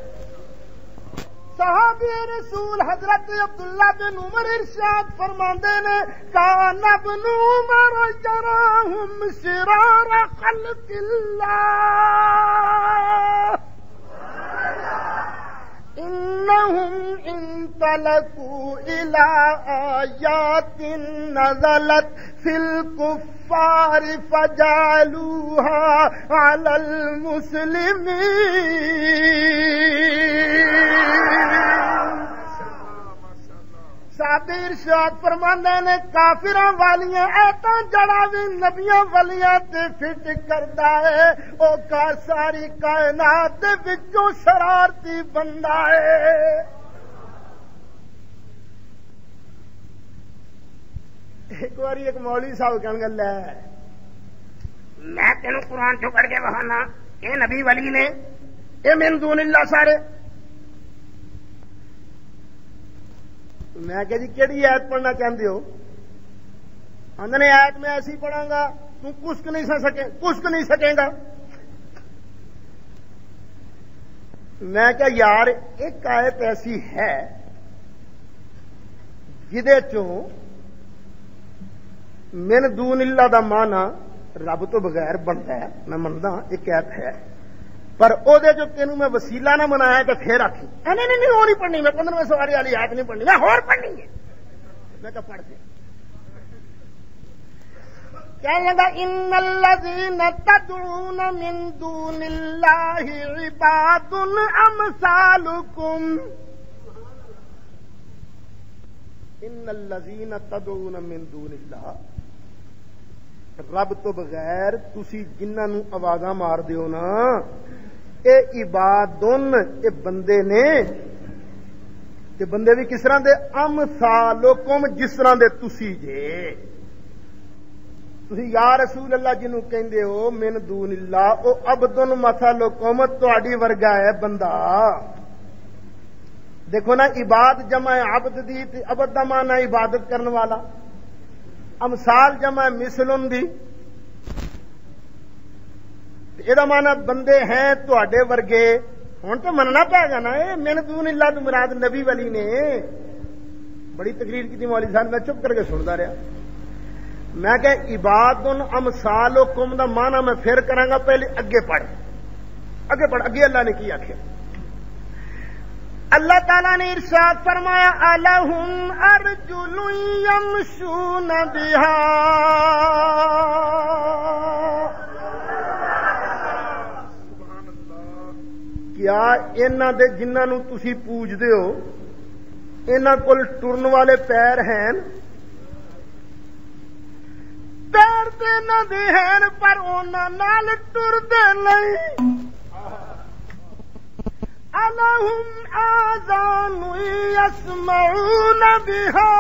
صحابی رسول حضرت عبداللہ بن عمر ارشاد فرماندے نے کان ابن عمر یراہم شرار خلق اللہ انہم انطلقوا الی آیات نزلت فی الکفار فجعلوها علی المسلمین صحابی ارشاد فرماندے نے کافراں والیاں ایتاں جڑا وی نبیاں ولیاں تے فٹ کردا ہے او کا ساری کائنات دے وچوں شرارتی بندہ ہے ایک باری ایک مولوی صاحب کہن گل ہے میں تینوں قرآن چوں کر کے بہانا اے نبی ولی نے اے من دون اللہ سارے میں کہ جی کیڑی آیت پڑھنا چاہتے ہو آندے نے آیت میں ایسی پڑھاں گا تو کسک نہیں سکے گا میں کہ یار ایک آیت ایسی ہے جدے چوں من دون اللہ دا معنی رب تو بغیر بنتا ہے میں مندا ایک آیت ہے پر او دے جو تینوں میں وسیلہ نہ بنایا تو پھر آخی نہیں وہ نہیں پڑھنی میں 15ویں سواری والی آیت نہیں پڑھنی میں اور پڑھنی ہے میں کہ پڑھ دے کہنے لگا ان الذین تدعون من دون اللہ عباد امثالکم ان الذین تدعون من دون اللہ رب تو بغیر تسی جنہاں نوں آوازاں مار دیو نا اے عبادن اے بندے نے تے بندے بھی کس طرح دے امثالکم جس طرح دے تسی جے تسی یا رسول اللہ جنوں کہندے ہو من دون اللہ او عبدن مثلکم تہاڈی ورگا ہے بندہ دیکھو نا عباد جمع عبد دی تے عبد دا معنی عبادت کرنے والا امثال جمع مثلن دی یہ مانا بندے ہیں تواڈے ورگے ہوں تو مننا پائے گا نا من دون اللہ تو مراد نبی ولی نے بڑی تقریر کی مولوی صاحب میں چپ کر کے سنتا رہا میں کہ عباد امثالکم دا مانا میں پھر کراں گا پہلے اگے پڑھ اگے اللہ نے کی آخیا اللہ تعالیٰ نے ارشاد فرمایا الہم ارجل یمشون بہا کیا انہاں دے جنہاں نوں تسی پوجدے ہو انہاں کول ٹرن والے پیر ہیں پیر تے انہاں دے ہیں پر انہاں نال ٹردے نہیں الہم آذان یسمعون بہا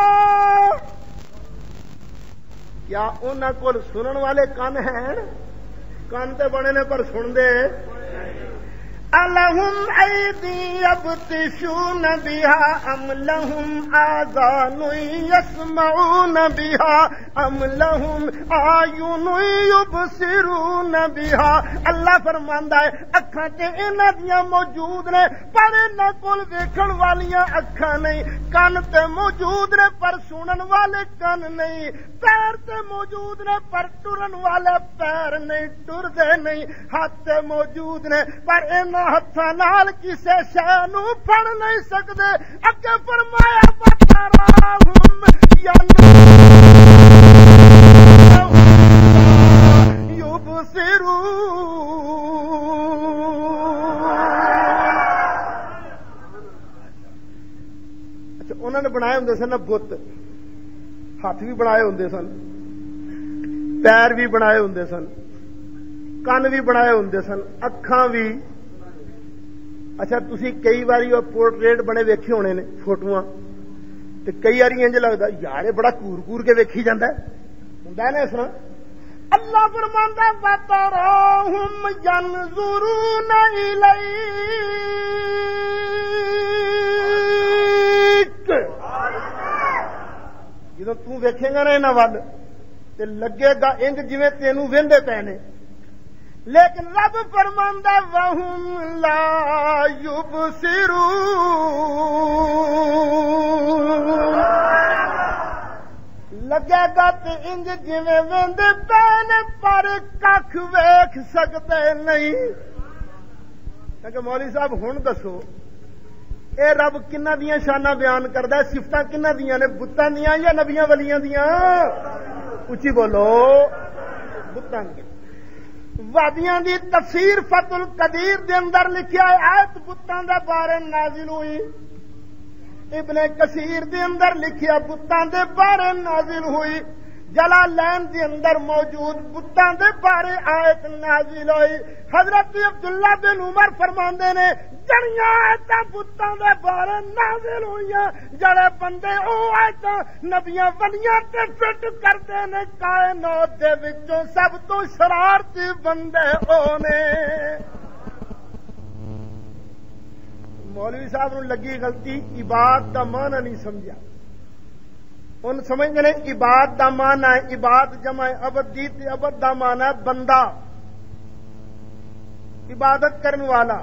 کیا انہاں کول سنن والے کان ہیں کان تے بنے نے پر سن دے ألهم أيدي يبطشون بها أم لهم آذان يسمعون بها أم لهم أعين يبصرون بها اللہ فرماندا ہے اکھاں تے انہاں دیاں موجود نے پر انہاں کول ویکھن والیاں اکھاں نہیں کان تے موجود نے پر سنن والے کان نہیں پیر تے موجود نے پر ٹرن والے پیر نہیں ٹردے نہیں ہاتھ تے موجود نے پر انہاں ہتھاں نال کسے شے نوں پھڑ نہیں سکدے اگے فرمایا بتراہم اچھا انہوں نے بنائے ہوں سن بت ہاتھ بھی بنائے ہوں سن پیر بھی بنائے ہوں سن کن بھی بنائے ہوں سن اکھاں بھی اچھا تسی کئی باری وہ پورٹریٹ بنے ویکھے ہونے نے فوٹواں تے کئی باری انج لگدا یار یہ بڑا کور کور کے ویکھی جاندا ہے ہوندا ہے نا اس طرح اللہ فرماندا وَتَرَاهُمْ يَنظُرُونَ إِلَيْكَ جدوں تو ویکھے گا نا انہاں ول تے لگے گا انج جویں تینوں ویندے پے نے لیکن رب فرماندا وَهُمْ لَا يُبْصِرُونَ لگے گا تے انج جویں ویندے پے نے پر ککھ ویکھ سکتے نہیں کہ مولوی صاحب ہن دسو اے رب کنہ دیاں شاناں بیان کردا ہے صفتاں کنہ دیاں نے بتاں دیاں یا نبیاں ولیاں دیاں اچھی بولو بتاں دیاں وادیاں دی تفسیر فتح القدیر دے اندر لکھیا ہے آیت بتاں دے بارے نازل ہوئی ابن کثیر دے اندر لکھیا بتاں دے بارے نازل ہوئی جلالین دے اندر موجود بتاں دے بارے آیت نازل ہوئی حضرت عبداللہ بن عمر فرماندے نے جڑیاں آیتاں بتاں دے بارے نازل ہوئیاں جڑے بندے او آیتاں نبیاں ولیاں تے فٹ کردے نے کائنات دے وچوں سب تو شرارتی بندے او نے مولوی صاحب نو لگی غلطی عباد دا معنی نہیں سمجھا ان سمجھتے ہیں عباد دا معنی ہے عباد جمع عبد دی تے عبد دا معنی ہے بندہ عبادت کرن والا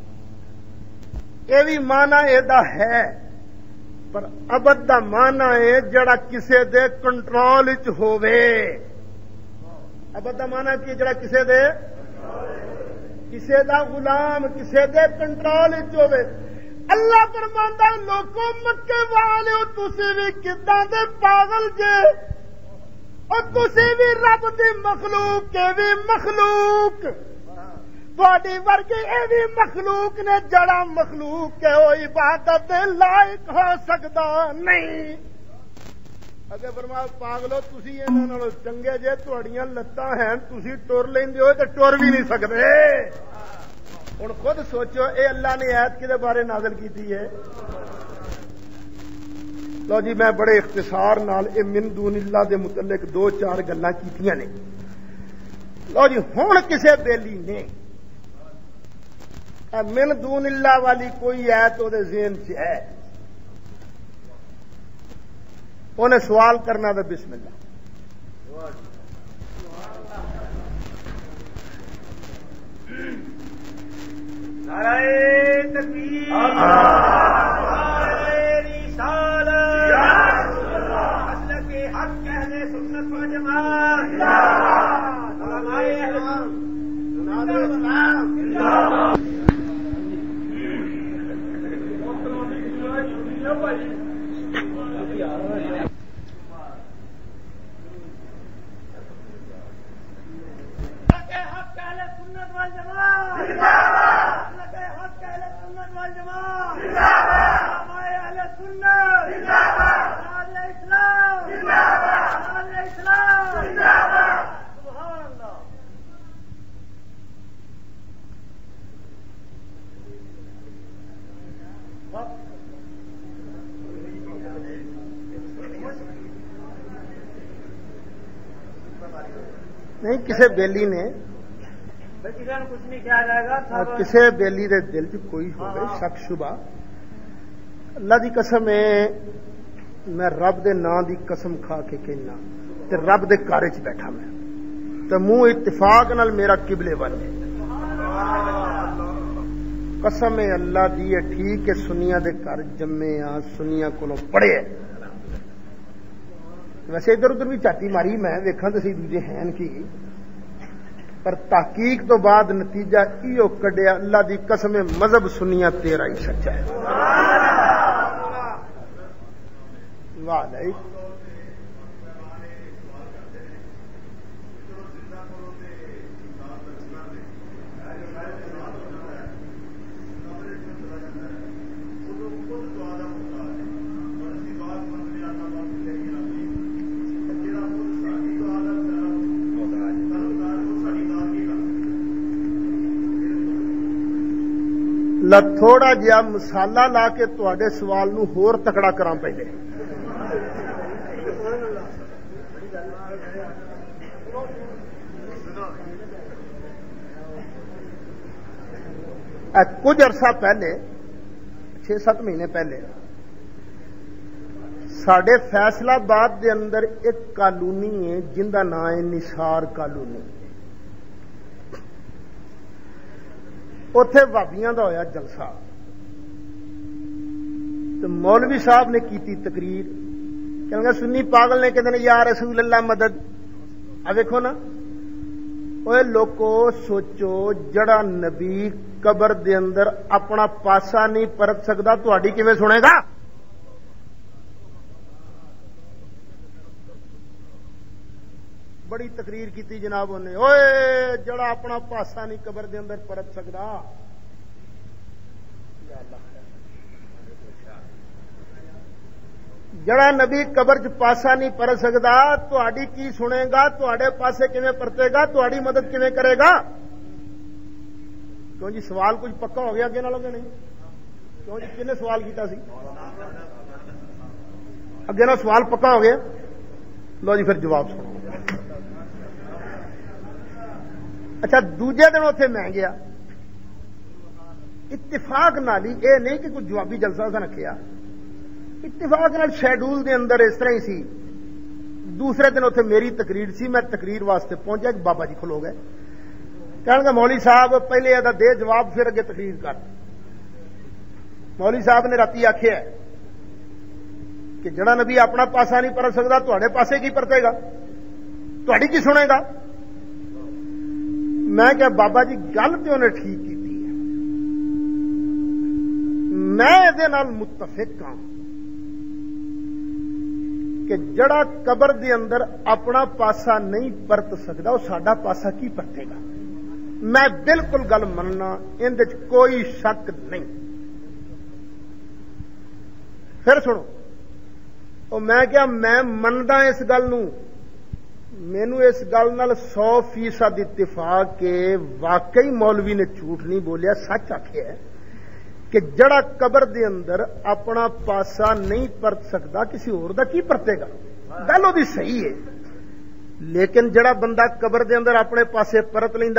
یہ بھی معنی ایدا ہے پر عبد دا معنی ہے جڑا کسے دے کنٹرول وچ ہووے عبد دا معنی کی جڑا کسے دے کسے دا غلام کسے دے کنٹرول وچ ہووے اللہ فرماندا لوکو مکے والے تسی بھی کداں دے پاگل جے او تسی بھی رب دی مخلوق کے بھی مخلوق تھوڑی ورگی اے بھی مخلوق نے جڑا مخلوق کے او عبادت دے لائق ہو سکدا نہیں اگے فرمایا پاگلو تسی انہاں نالوں چنگے جے تہاڈیاں لتاں ہیں تسی ٹر لیندے ہو تے ٹر بھی نہیں سکدے ہن خود سوچو اے اللہ نے آیت کدے بارے نازل کیتی ہے لو جی میں بڑے اختصار نال اے من دون اللہ دے متعلق دو چار گلاں کیتیاں نے لو جی ہن کسے بیلی نے من دون اللہ والی کوئی آیت او دے ذہن چ ہے انہیں سوال کرنا تو بسم اللہ نعرہ تکبیر نعرہ رسالت مسلک حق اہل سنت و جماعت علماء اہل نہیں کسی بیلی نے کسی نے کچھ نہیں کیا جائے گا کسی بیلی دے دل چ کوئی ہوگی شک شبہ اللہ دی قسم ہے میں رب دے نام دی قسم کھا کے کہنا تے رب دے گھر چ بیٹھا میں تے منہ اتفاق نال میرا قبلے ول ہے قسم ہے اللہ دی ہے ٹھیک ہے سنیا دے گھر جمے آ سنیا کولوں پڑھے ویسے ادھر ادھر بھی چاٹی ماری میں ویکھاں تے سی دوجے ہیں کی پر تحقیق تو بعد نتیجہ ایو کڈیا اللہ دی قسم مذہب سنیا تیرا ہی سچا ہے واہ نہیں تھوڑا جہا مسالہ لا کے تواڈے سوال نو ہور تکڑا کراں پہلے کچھ عرصہ پہلے 6-7 مہینے پہلے ساڈے فیصلہ آباد دے اندر ایک کالونی ہے جن دا نام ہے نثار کالونی اتے بابیاں دا ہویا جلسہ تو مولوی صاحب نے کیتی تقریر کہ سنی پاگل نے کہتے ہیں یا رسول اللہ مدد دیکھو نا اوے لوکو سوچو جڑا نبی قبر دے اندر اپنا پاسا نہیں پرت سکتا تہاڈی کیویں سنے گا بڑی تقریر کی جناب انہیں اوئے جڑا اپنا پاسا نہیں قبر دے اندر پرت سکتا جڑا نبی قبر چ پاسا نہیں پرت سکتا تہاڈی کی سنے گا تہاڈے پاسے کیویں پرتے گا تہاڈی مدد کیویں کرے گا کیوں جی سوال کچھ پکا ہو گیا اگے نالوں کہ نہیں کیوں جی کنے سوال کیتا سی اگے نال سوال پکا ہو گیا لو جی پھر جواب سنو اچھا دوجے دن اتنے میں گیا اتفاق نال ہی یہ نہیں کہ کوئی جوابی جلسہ اساں رکھیا اتفاق نال شیڈول دے اندر اس طرح ہی سی دوسرے دن اتنے میری تقریر سی میں تقریر واسطے پہنچا ایک بابا جی کھلو گئے کہنے گے مولوی صاحب پہلے یہ دے جواب پھر اگے تقریر کر مولوی صاحب نے راتی آخیا کہ جڑا نبی اپنا پاسا نہیں پرت سکتا تہاڈے پاسے کی پرتے گا تہاڈی کی سنے گا میں کہ بابا جی گل تو انہیں ٹھیک کی میں یہ متفق ہوں کہ جڑا قبر دے اندر اپنا پاسا نہیں پرت سکتا وہ ساڈا پاسا کی پرتے گا میں بالکل گل مننا اندر کوئی شک نہیں پھر سنو اور میں کیا میں مندا اس گل نو مینو اس گل نال 100% اتفاق کے واقعی مولوی نے جھوٹ نہیں بولیا سچ آخیا ہے کہ جڑا قبر دے اندر اپنا پاسا نہیں پرت سکتا کسی اور دا کی پرتے گا گل وہی صحیح ہے لیکن جڑا بندہ قبر دے اندر اپنے پاسے پرت لیندا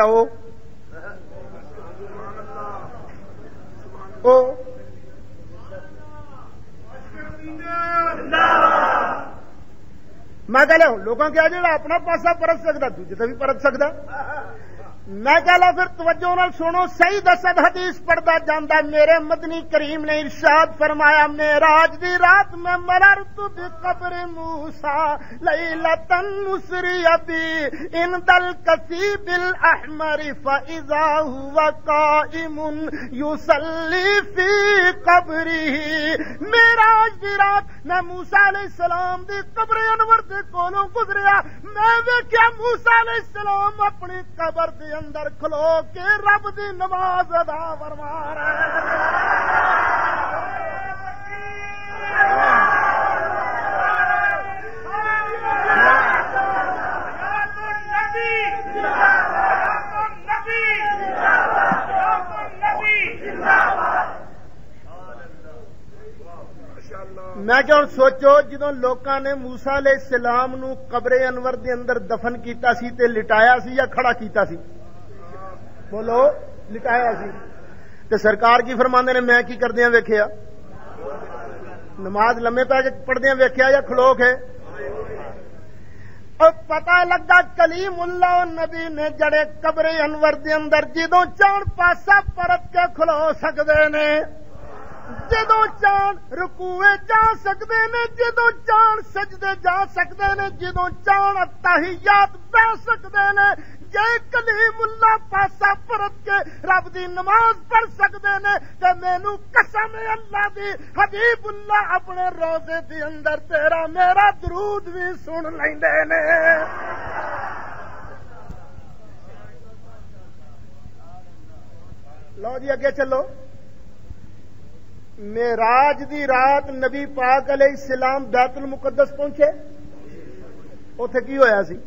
میں کہ لو لوگوں کیا جڑا اپنا پاسا پرت سکتا دوجے سے بھی پرت سکتا میں کہہ لا پھر توجہ نال سنو صحیح دسد حدیث پڑھتا جانا میرے مدنی کریم نے ارشاد فرمایا معراج دی رات میں مررت بقبر موسیٰ لیلۃ اسری بی عند الکثیب الاحمر فاذا هو قائم یصلی فی قبرہ معراج دی رات میں موسیٰ علیہ السلام دی قبر انور دے کولوں گزریا میں ویکھیا موسیٰ علیہ السلام اپنی قبر دے اندر کھلو کے رب دی نماز ادا فرما رہے میں کہ ہن سوچو جدوں لوکاں نے موسیٰ علیہ السلام نو قبر انور دے اندر دفن کیتا سی تے لٹایا سی یا کھڑا کیتا سی بولو لٹایا سی تے سرکار کی فرماندے نے میں کی کردیاں ویکھیا نماز لمے پے کے پڑھدیاں ویکھیا یا کھلو کے اور پتہ لگا کلیم اللہ نبی نے جڑے قبر انور دے اندر جدوں چان پاسا پرت کے کھلو سکدے نے جدوں چان رکوع جا سکدے نے جدوں چان سجدے جا سکدے نے جدوں چان تحیات پڑھ سکدے نے جے کلیم اللہ پاسا پرت کے رب دی نماز پڑھ سکدے نے تے مینوں قسم اللہ دی حبیب اللہ اپنے روزے دے اندر تیرا میرا درود بھی سن لیندے نے لو جی اگے چلو معراج دی رات نبی پاک علیہ السلام بیت المقدس پہنچے اوتھے کی ہویا سی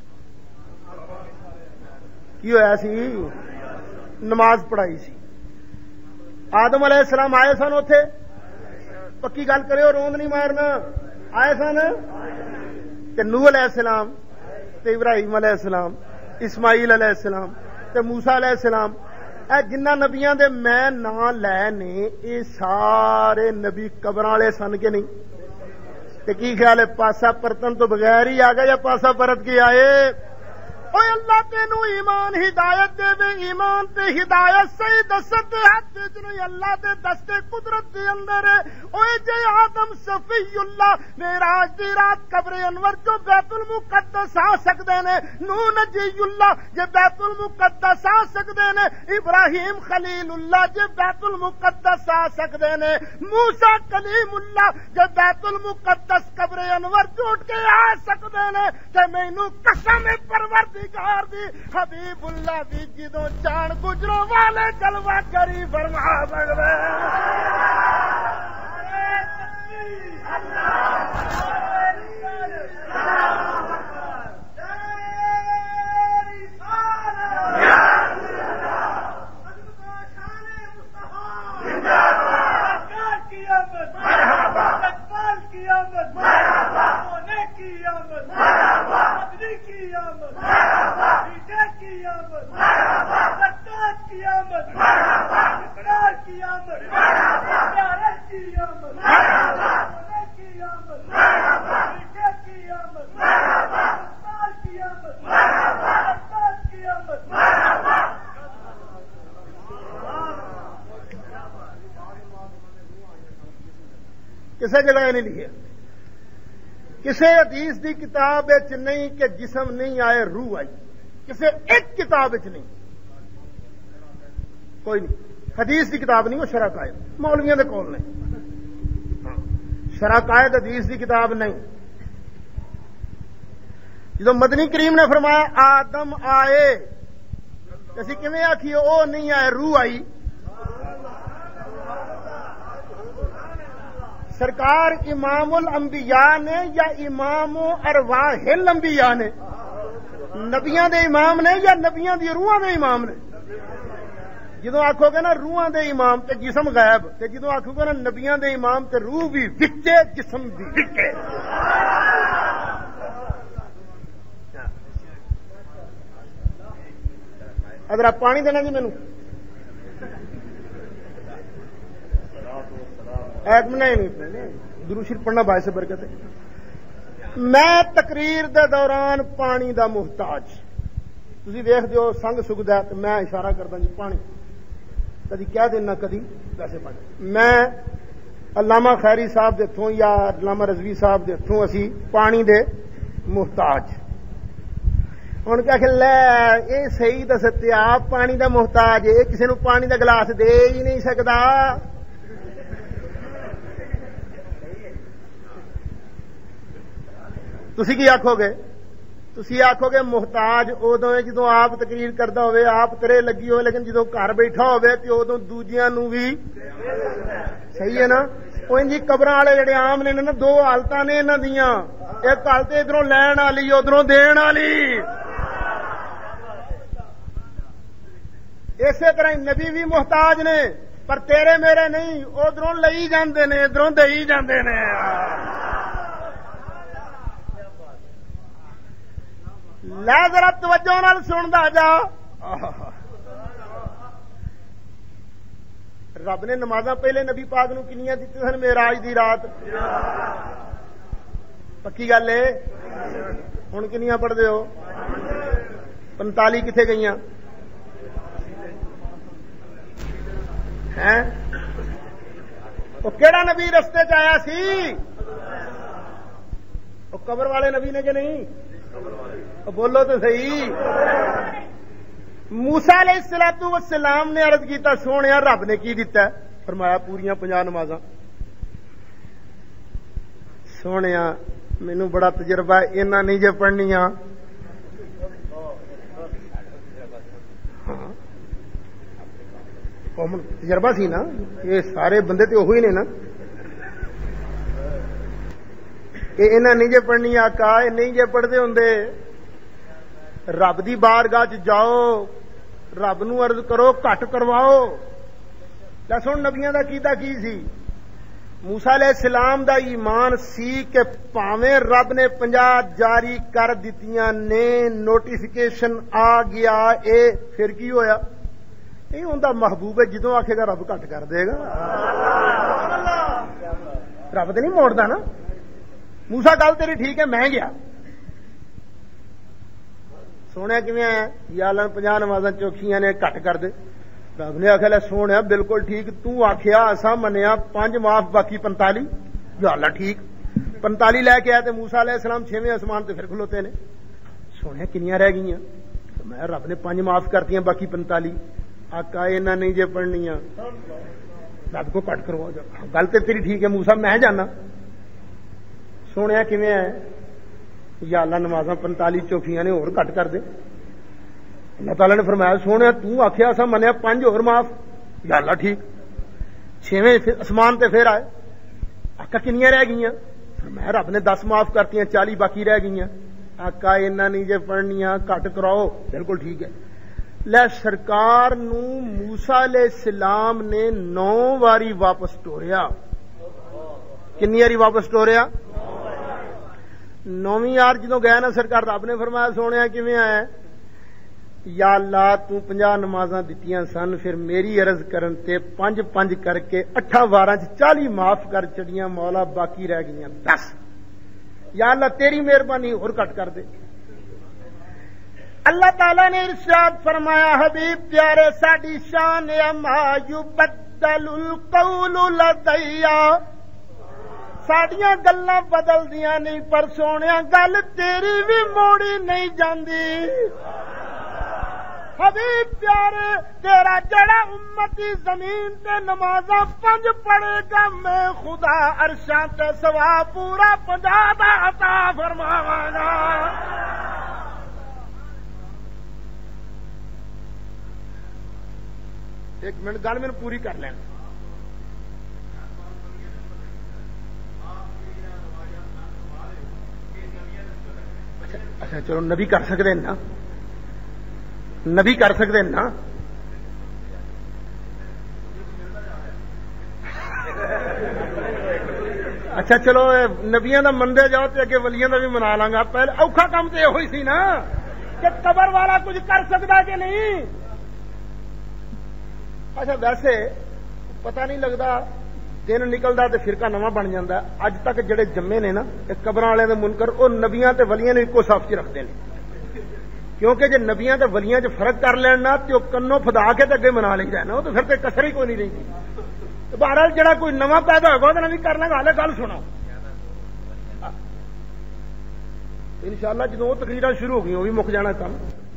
کی ہویا سی نماز پڑھائی سی آدم علیہ السلام آئے سن اوتھے پکی گل کرو روند نہیں مارنا آئے سن تے نوح علیہ السلام تے ابراہیم علیہ السلام اسماعیل علیہ السلام تے موسیٰ علیہ السلام اے جنہ نبیاں دے میں نام لے نے اے سارے نبی قبراں والے سن کے نہیں تے کی خیال ہے پاسا پرتن تو بغیر ہی آ گیا یا پاسا پرت کے آئے اوے اللہ تینوں ایمان ہدایت دے دے ایمان تے ہدایت صحیح دست ہاتھ وچ نہیں اللہ دے دستے قدرت دے اندر ہے اوے جے آدم صفی اللہ معراج دی رات قبر انور چوں بیت المقدس آ سکدے نے نوح نجی اللہ جے بیت المقدس آ سکدے نے ابراہیم خلیل اللہ جے بیت المقدس آ سکدے نے موسیٰ کلیم اللہ جے بیت المقدس قبر انور چوں اٹھ کے آ سکدے نے تے مینوں قسم پروردگار دی حبیب اللہ دی جدوں جان گجروں والے جلوہ کری فرما بغوے کسی جگہ نہیں لکھے کسی حدیث دی کتاب نہیں کہ جسم نہیں آئے روح آئی کسی ایک کتاب نہیں کوئی نہیں حدیث دی کتاب نہیں وہ شرع قائد مولویاں دے کول نہیں شرع قائد حدیث دی کتاب نہیں جدو مدنی کریم نے فرمایا آدم آئے اسی کیویں آکھیے او نہیں آئے روح آئی سرکار امام الانبیاء نے یا امام ارواح الانبیاء نے نبیاں دے امام نے یا نبیاں دی روحاں دے امام نے جدو آکھو گے نا روحاں دے امام تے جسم غائب تے جدو آکھو گے نا نبیاں دے امام تے روح بھی وچے جسم بھی وچے ادھر پانی دینا جی مینوں درود شریف پڑھنا باعث برکت ہے میں تقریر دے دوران پانی دا محتاج تسی ویکھ دیو سنگ سکدا ہے تے میں اشارہ کردا جی پانی کدی کہہ دینا کدی ویسے پڑھ میں علامہ خیری صاحب دے تھوں یا علامہ رضوی صاحب دے تھوں اسی پانی دے محتاج ہن کہ لے اے صحیح دستے آپ پانی دا محتاج ہے کسی نو پانی دا گلاس دے ہی نہیں سکدا تسی کی آکھو گے تسی آکھو گے محتاج ادو ہے جدو آپ تقریر کرتا ہوئے آپ کرے لگی ہوئے لیکن جدو گھر بیٹھا ہوئے تو ادو دوجیاں نو بھی صحیح ہے نا وہ جی قبراں والے جڑے عام نے نا دو حالتاں نے انہاں دیاں ایک حالت ادھروں لین والی ادھروں دین والی اسی طرح نبی بھی محتاج نے پر تیرے میرے نہیں ادھروں لئی جاندے نے ادھروں دئی جاندے نے لے ذرا توجہ نال سندا جا رب نے نمازاں پہلے نبی پاک نو کنیاں دتی سن معراج دی رات؟ پکی گل ہے؟ ہن کنیاں پڑھدے ہو؟ 45 کتنے گئیاں ہیں؟ وہ کیڑا نبی رستے چ آیا سی؟ وہ قبر والے نبی نے کہ نہیں؟ بولو تو صحیح. موسیٰ علیہ الصلوۃ والسلام نے عرض کیتا سونے رب نے کی دیتا ہے؟ فرمایا پوریا 50 نمازاں. سونے مینوں بڑا تجربہ ہے انہاں نہیں جے پڑھنیاں. ہاں تجربہ سی نا, یہ سارے بندے تو وہی نے نا کہ انہاں نہیں جے پڑھنی. آقا نہیں جے پڑھتے ہوں رب دی بارگاہ چ جاؤ, رب نو عرض کرو گھٹ کرواؤ. سن نبیاں دا کیتا کی سی؟ موسیٰ علیہ السلام دا ایمان سی کہ پاویں رب نے 50 جاری کر دتیاں نے, نوٹیفیکیشن آ گیا اے پھر کی ہویا؟ نہیں ہوندا محبوب ہے جدوں آکھے گا رب گھٹ کر دے گا. رب تے نہیں موڑدا نا. موسیٰ گل تیری ٹھیک ہے میں گیا. سونے کیویں ہے؟ یا اللہ 50 نمازاں چوکھیاں نے گھٹ کر دے. رب نے آخیا لے سونے بالکل ٹھیک, تو آخیا اساں منیا 5 معاف باقی 45. یا اللہ ٹھیک 45 لے کے آئے تے موسیٰ علیہ السلام 6ویں آسمان تے پھر کھلوتے نے. سونے کنیاں رہ گئیاں؟ میں رب نے 5 معاف کرتیاں باقی 45. آقا انہاں نہیں جے پڑھنیاں, رب کو کٹ کرو. گل تے تیری ٹھیک ہے موسیٰ میں جانا. سونے کیویں ہے؟ یا اللہ نمازاں 45 چوکھیاں نے اور گھٹ کر دے. اللہ تعالیٰ نے فرمایا سونے تو آخیا سا منیا 5 اور معاف. یا اللہ ٹھیک 6ویں آسمان تے پھر آئے. آقا کنیاں رہ گئیاں؟ فرمایا رب نے 10 معاف کرتیاں 40 باقی رہ گئیاں. آقا انہاں نہیں جے پڑھنیاں گھٹ کراؤ. بالکل ٹھیک ہے. لے سرکار نو موسیٰ علیہ السلام نے 9 واری واپس ٹوریا. کنی واری واپس ٹوریا؟ 9ویں یار جدوں گیا نا سرکار رب نے فرمایا سونے کیویں آیا؟ یا اللہ تو 50 نمازاں دتیاں سن, پھر میری عرض کرن تے 5 کر کے 8 واراں 40 معاف کر چڑیاں مولا, باقی رہ گئیاں 10. یا اللہ تیری مہربانی اور کٹ کر دے. اللہ تعالیٰ نے ارشاد فرمایا حبیب پیارے ساڈی شان اما یبدل القول لدیا, ساڈیاں گلاں بدل دیاں نہیں پر سونیا گل تیری بھی موڑی نہیں جاندی. حبیب پیارے تیرا جڑا امتی زمین تے نمازاں 5 پڑھے گا میں خدا عرشاں تے ثواب پورا 50 دا عطا فرماواں گا. ایک منٹ گل میں پوری کر لینا. اچھا چلو نبی کر سکتے ہیں نا, نبی کر سکتے ہیں نا. اچھا چلو نبیاں دا مندے جاؤ تے اگے ولیاں دا بھی منا لاں گا. پہلے اوکھا کام تے ہوئی سی نا کہ قبر والا کچھ کر سکتا کہ نہیں. اچھا ویسے پتہ نہیں لگتا, دن نکلدا تے فرقہ نواں بن جاندا. اج تک جڑے جمے نے نا قبراں والے دے منکر او نبیاں تے ولیاں نے اکو صف چ رکھدے نے, کیونکہ جے نبیاں تے ولیاں چ فرق کر لین نا تے او کنوں پھدا کے تے اگے منا لیندا نا, او تے پھر تے کسر ہی کوئی نہیں رہندی. تے بہرحال جڑا کوئی نواں پیدا ہوگا تے نبی کرنا گا. گل سنو انشاءاللہ جدوں وہ تقریراں شروع ہو گئی وہ بھی مک جانا کم.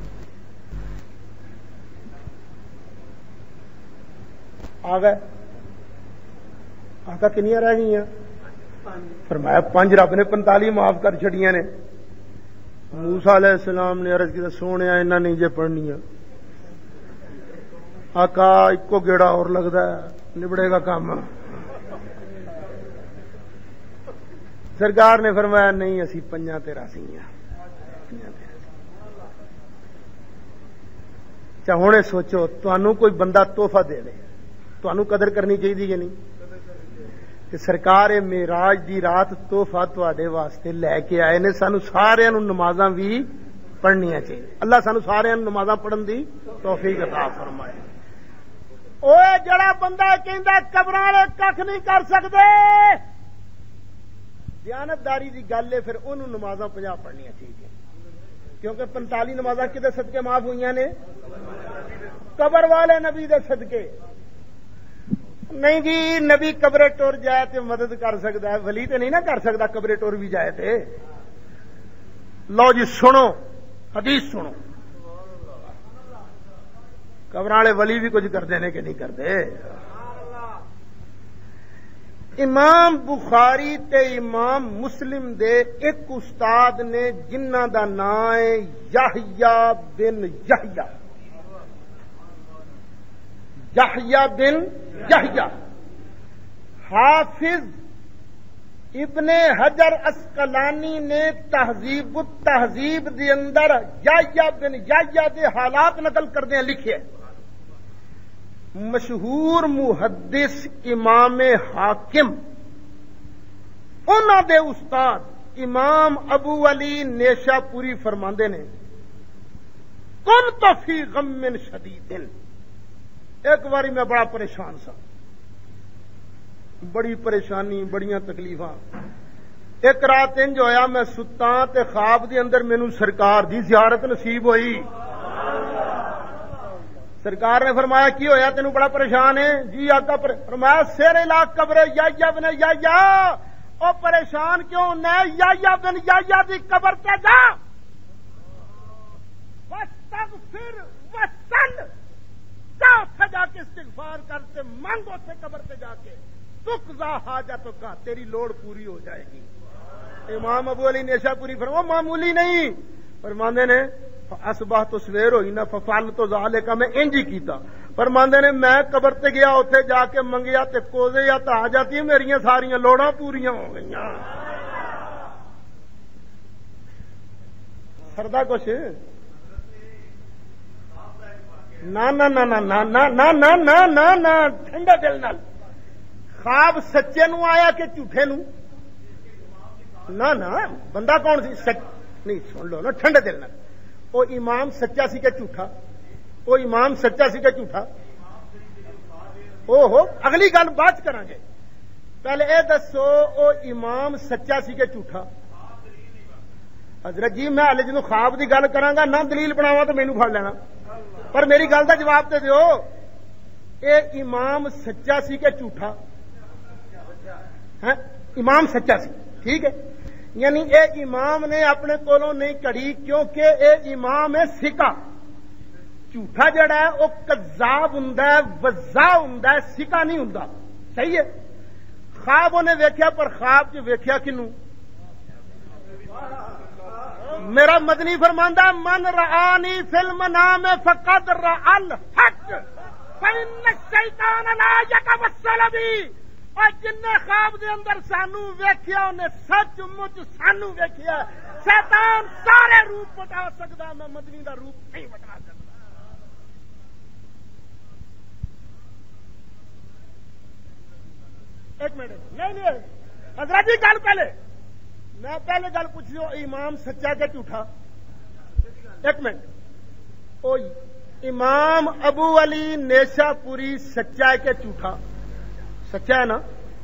آ گئے آقا کنیاں رہ گئی؟ فرمایا 5. رب نے 45 معاف کر چھڑیاں نے. موسیٰ علیہ السلام نے عرض کی سونے انہاں نہیں جے پڑھنیاں. آقا اکو گیڑا اور لگتا ہے نبڑے گا کام. سرکار نے فرمایا نہیں اسی 5 تے راضی ہاں. اچھا ہن سوچو تانوں کوئی بندہ تحفہ دے دے تانوں قدر کرنی چاہیے کہ نہیں؟ کہ سرکار معراج دی رات تحفہ تواڈے واسطے لے کے آئے نے. سانو سارے نمازاں بھی پڑھنیاں چاہیے. اللہ سانو سارے نمازاں پڑھن دی توفیق عطا فرمائے. اوے جڑا بندہ کہندا قبراں والے کھ نہیں کر سکدے دیانتداری دی گل ہے پھر انہوں نمازاں 50 پڑھنیاں چاہیے کیونکہ 45 نمازاں کدے صدقے معاف ہوئیاں نے قبر والے نبی دے صدقے نہیں جی نبی قبرے ٹور جائے تے مدد کر سکتا ہے ولی تے نہیں نہ کر سکتا قبرے ٹور بھی جائے تے لو جی سنو حدیث سنو قبر والے ولی بھی کچھ کرتے ہیں کہ نہیں کرتے امام بخاری تے امام مسلم دے ایک استاد نے جنہ دا نام ہے یحییٰ بن یحییٰ یحییٰ بن یحییٰ حافظ ابن حجر اسقلانی نے تہذیب التہذیب دے اندر یحییٰ بن یحییٰ دے حالات نقل کردے ہیں لکھے مشہور محدث امام حاکم انہاں دے استاد امام ابو علی نیشا پوری فرماندے نے کنت فی غم شدید ایک باری میں بڑا پریشان سا بڑی پریشانی بڑیاں تکلیفاں ایک رات انج ہویا میں ستا تے خواب دے اندر مینوں سرکار دی زیارت نصیب ہوئی سرکار نے فرمایا کی ہویا تینوں بڑا پریشان ہے جی آقا فرمایا سیر الا قبر یحییٰ بن یحییٰ او پریشان کیوں نہ یحییٰ بن یحییٰ دی قبر تے جا واستغفر وصل جا اتھے جا کے استغفار کر تے مانگ اتھے قبر تے جا کے تقضا حاجتک کا تیری لوڑ پوری ہو جائے گی امام ابو علی نیشا پوری فرمایا معمولی نہیں فرماندے نے اصبح تو سویر ہوئی نا ففعل تو ذالک میں انج ہی کیتا فرماندے نے میں قبر تے گیا اوتھے جا کے منگیا تے کوزے یا تا جاتی میریاں ساریاں لوڑاں پوریاں ہو گئیاں سردا کچھ نا نا نا نا نا نا نا نا نا نا نا ٹھنڈے دل نال خواب سچے نو آیا کہ جھوٹے نو نا نا بندہ کون سی سچ نہیں سن لو نا ٹھنڈے دل نال او امام سچا سی کہ جھوٹا او امام سچا سی کہ جھوٹا او ہو اگلی گل بعد کریں گے پہلے اے دسو او امام سچا سی کہ جھوٹا حضرت جی میں ہلے جنوں خواب دی گل کراں گا نہ دلیل بناواں تو مینوں پھڑ لینا پر میری گل دا جواب تے دیو اے امام سچا سی کہ جھوٹا امام سچا سی ٹھیک ہے یعنی اے امام نے اپنے کولوں نہیں کڑی کیونکہ اے امام ہے سکا جھوٹا جڑا ہے وہ کذاب ہوندا ہے وضاع ہوندا ہے سکا نہیں ہوندا صحیح ہے خواب انہیں ویکھیا پر خواب جو ویکھیا کنوں میرا مدنی فرماندا من رآنی فی المنام فقد رأى الحق فإن الشیطان لا يتوسل بی اور جن نے خواب دے اندر سانو ویکھیا انہیں سچ مچ سانو ویکھیا شیطان سارے روپ بتا سکتا میں مدنی دا روپ نہیں بتا سکتا ایک منٹ نہیں حضرت جی گل پہلے میں پہلے گل پوچھ لو امام سچا کہ جھوٹا ایک منٹ او امام ابو علی نیشا پوری سچا ہے کہ جھوٹا سچا ہے نا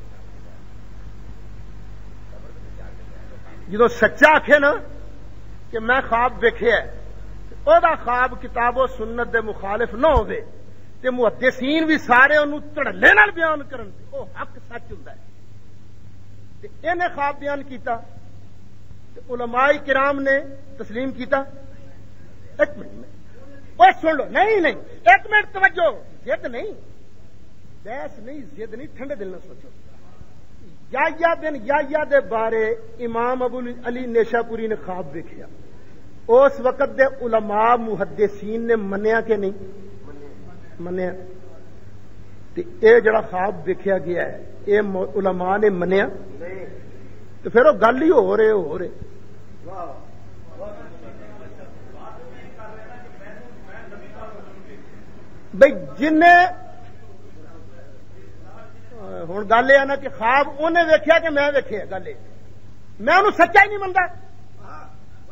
جدو سچا آخے نا کہ میں خواب ویکھیا او دا خواب کتاب و سنت دے مخالف نہ ہوئے تے محدثین بھی سارے انہوں تڑلے نال بیان کرن او حق سچ ہوندا ہے تے انہیں خواب بیان کیتا تے علماء کرام نے تسلیم کیتا ایک منٹ اوے سن لو نہیں ایک منٹ توجہ ضد نہیں بحث نہیں ضد نہیں ٹھنڈے دل نہ سوچو یحییٰ بن یحییٰ دے بارے امام ابو علی نیشا پوری نے خواب ویکھیا اس وقت دے علماء محدثین نے منیا کہ نہیں منیا تے اے جڑا خواب ویکھیا گیا ہے اے علماء نے منیا تو پھر وہ گل ہی ہو رہے بھئی جن ہوں گل یہ نا کہ خواب انہیں ویکھیا کہ میں ویکھیا گل میں انہوں سچا ہی نہیں منتا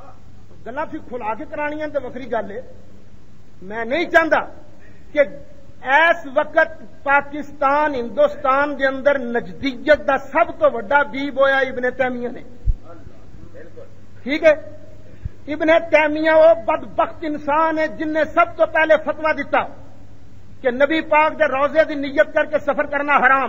گلا پھر کھلا کے کرانی تو وکری گل ہے میں نہیں چاہتا کہ اس وقت پاکستان ہندوستان کے اندر نجدیت دا سب تو بڑا بیب ہویا ابن تیمیہ نے. ٹھیک ہے, ابن تیمیہ وہ بدبخت انسان ہے جن نے سب تو پہلے فتویٰ دیتا کہ نبی پاک دے روزے دی نیت کر کے سفر کرنا حرام.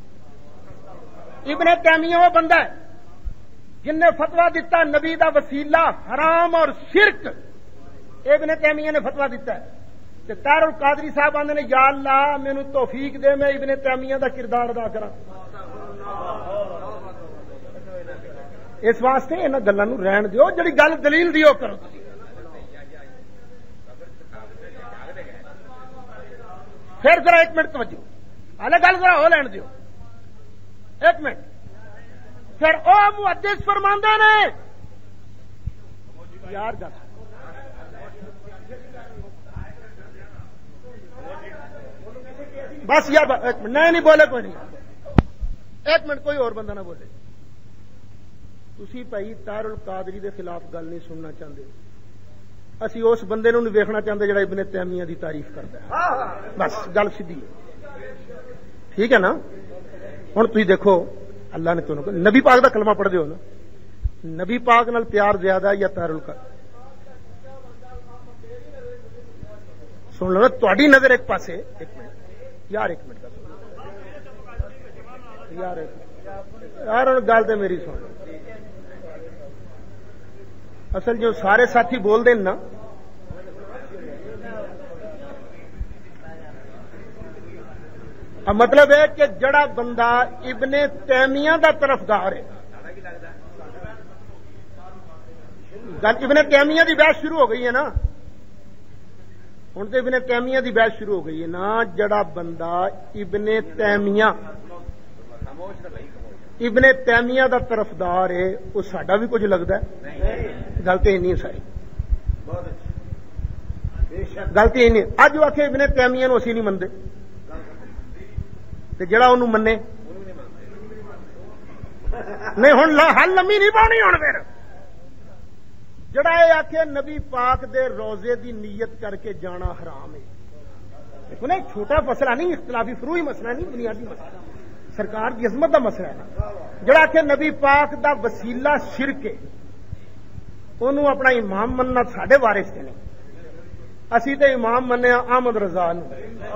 ابن تیمیہ وہ بندہ ہے جن نے فتویٰ دیتا نبی دا وسیلہ حرام اور شرک. ابن تیمیہ نے فتویٰ دیتا ہے کہ طاہر القادری صاحب آندے نے یا اللہ مینوں توفیق دے میں ابن تیمیہ دا کردار ادا کراں. اس واسطے انہاں گلاں نوں رہن دیو, جڑی گل دلیل دیو کرو. پھر ذرا ایک منٹ توجہ, حالے گل ذرا ہو لین دیو ایک منٹ. پھر او محدث فرماندے نے یار گل بس یار ایک منٹ نہیں بولے کوئی نہیں, ایک منٹ کوئی اور بندہ نہ بولے. تسی بھائی طاہر القادری دے خلاف گل نہیں سننا چاہتے, اسی اس بندے نوں نہیں ویکھنا چاہتے جڑا ابن تیمیہ دی تعریف کرتا ہے. بس گل سیدھی ہے, ٹھیک ہے نا. ہن تسی دیکھو اللہ نے تانوں نبی پاک دا کلمہ پڑھ دیو نا, نبی پاک نال پیار زیادہ ہے یا طاہر القادری؟ سن لو نا تہاڈی نظر ایک پاسے. ایک منٹ یار, ایک منٹ یار, یار گل تو میری سن. اصل جو سارے ساتھی بول دیں نا مطلب ہے کہ جڑا بندہ ابن تیمیہ دا طرفدار ہے, ابن تیمیہ دی بحث شروع ہو گئی ہے نا, ہوں تو ابن تیمیہ دی بحث شروع ہو گئی ہے نا. جڑا بندہ ابن تیمیہ دا طرفدار ہے وہ ساڈا بھی کچھ لگتا ہے. گل تو نہیں ساری, گل تو نہیں. اج وہ آخے ابن تیمیہ نو اسی نہیں منتے, جڑا انہوں منے نہیں. ہوں ہل لمبی نہیں پاؤنی. ہوں پھر جڑا یہ آخے نبی پاک دے روزے دی نیت کر کے جانا حرام ہے, دیکھو نا چھوٹا مسئلہ نہیں, اختلافی فروئی مسئلہ نہیں, بنیادی مسئلہ سرکار کی عظمت دا مسئلہ ہے نا. جڑا کہ نبی پاک دا وسیلہ شرک ہے انہوں اپنا امام مننا ساڈے وارث سے نہیں. اسی تے امام منیا احمد رضا نو.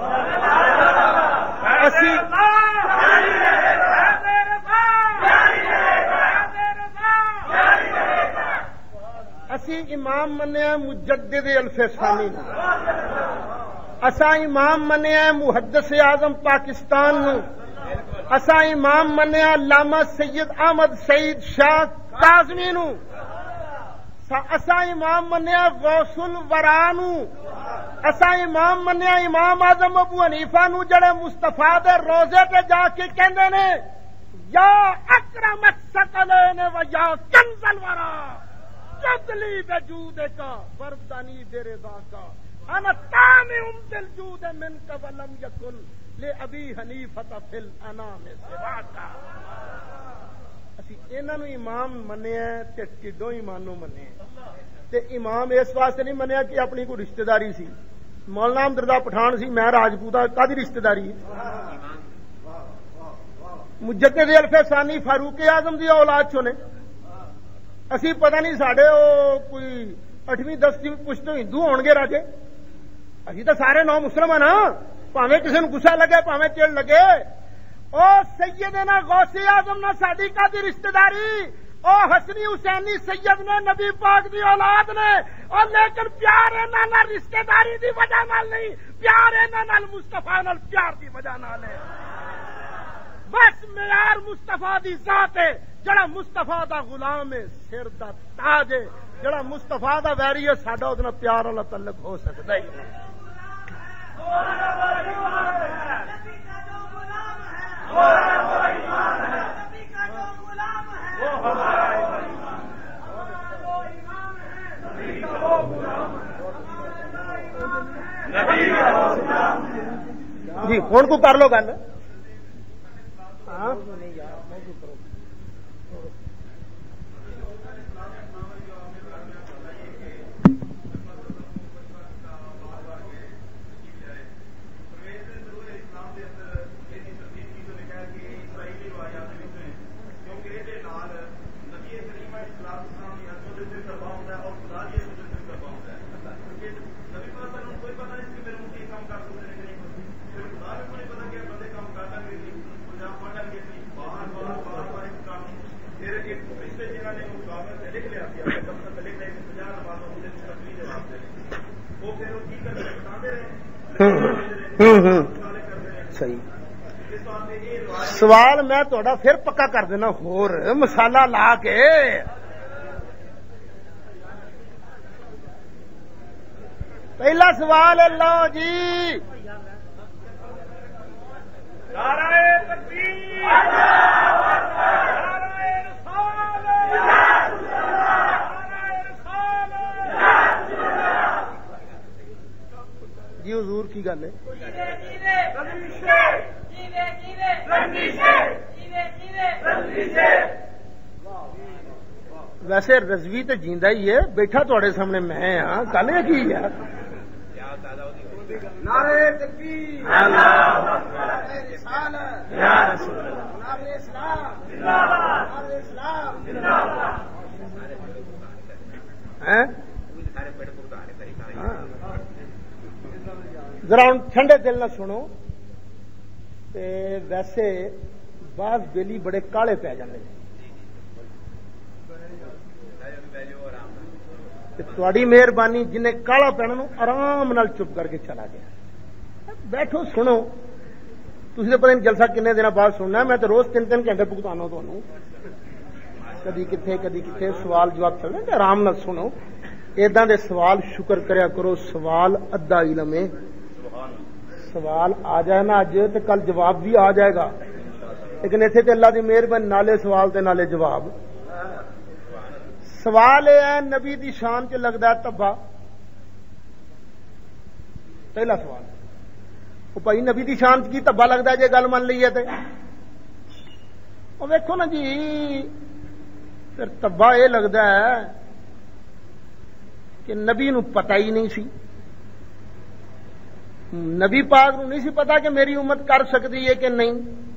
اسی امام منیا مجدد الف ثانی نو. اسا امام منیا محدث اعظم پاکستان نو. اسا امام منیا علامہ سید احمد سعید شاہ کاظمی نو. اسا امام منیا غوث الورا نو. اسا امام منیا امام اعظم ابو حنیفہ نو جڑے مصطفیٰ دے روزے تے جا کے کہندے نے یا اکرم الثقلین و یا کنز الورا جدلی بجودک وردنی برضا کا انا تامع بالجود منک ولم یکن لأبی حنیفہ فی الانام سواک. اسی انہاں نو امام منیا تے ٹڈوں ایمانوں منیا. تے امام اس واسطے نہیں منیا کہ اپنی کوئی رشتہ داری سی. مولانا امدردا پٹھان سی, میں راجپوت ہاں, کدی رشتہ داری ہے؟ مجدد الف ثانی فاروق اعظم دی اولاد چونے. اسی پتہ نہیں ساڈے او کوئی 8ویں 10ویں پشتوں ہندو ہون گے راجے. اسی تو سارے نو مسلم ہیں نا, پاویں کسی نو غصہ لگے پاویں چڑ لگے. او سیدنا غوث اعظم نہ ساڈی کدی رشتہ داری, او حسنی حسینی سید نے نبی پاک دی اولاد نے. اور لیکن پیار انہاں نال رشتہ داری دی وجہ نال نہیں, پیار انہاں نال مصطفیٰ نال پیار دی وجہ نال ہے. بس معیار مصطفیٰ دی ذات ہے. جڑا مصطفیٰ دا غلام ہے سر دا تاج ہے. جڑا مصطفیٰ دا ویری ہے ساڈا اس نال پیار والا تعلق ہو سکدا ہی نہیں. جی ہوں کو کر لو گل. صحیح سوال میں تھوڑا پھر پکا کر دینا ہور مسالہ لا کے پہلا سوال ہے لو جی نعرہ تکبیر نعرہ رسالت جی حضور کی گل ہے ویسے رضوی تو جیندا ہی ہے بیٹھا تھوڑے سامنے میں ہاں گل ہے کی یار نعرہ تکبیر نعرہ رسالت نعرہ اسلام نعرہ اسلام ذرا ہوں ٹھنڈے دل نہ سنو تے ویسے بعض بیلی بڑے کالے پی جاندے تھوڑی مہربانی جنہیں کالا پہنا آرام نال چپ کر کے چلا گیا بیٹھو سنو تھی تو پتہ نہیں جلسہ کنے دن بعد سننا میں تو روز 3-3 گھنٹے بھگتانا تمہوں کدی کتنے سوال جواب چل رہے آرام نال سنو ایداں دے سوال شکر کریا کرو سوال ادھا علم ہے سوال آ جائے نا اج تو کل جواب بھی آ جائے گا لیکن اتنے تو اللہ کی مہربانی نالے سوال تے نالے جواب سوال یہ ہے نبی دی شان چ لگتا ہے تبا پہلا سوال وہ بھائی نبی دی شان کی تبا لگتا ہے جی گل من لیے تو ویکھو نا جی پھر تبا یہ لگتا ہے کہ نبی نو پتہ ہی نہیں سی نبی پاک نو نہیں سی پتا کہ میری امت کر سکتی ہے کہ نہیں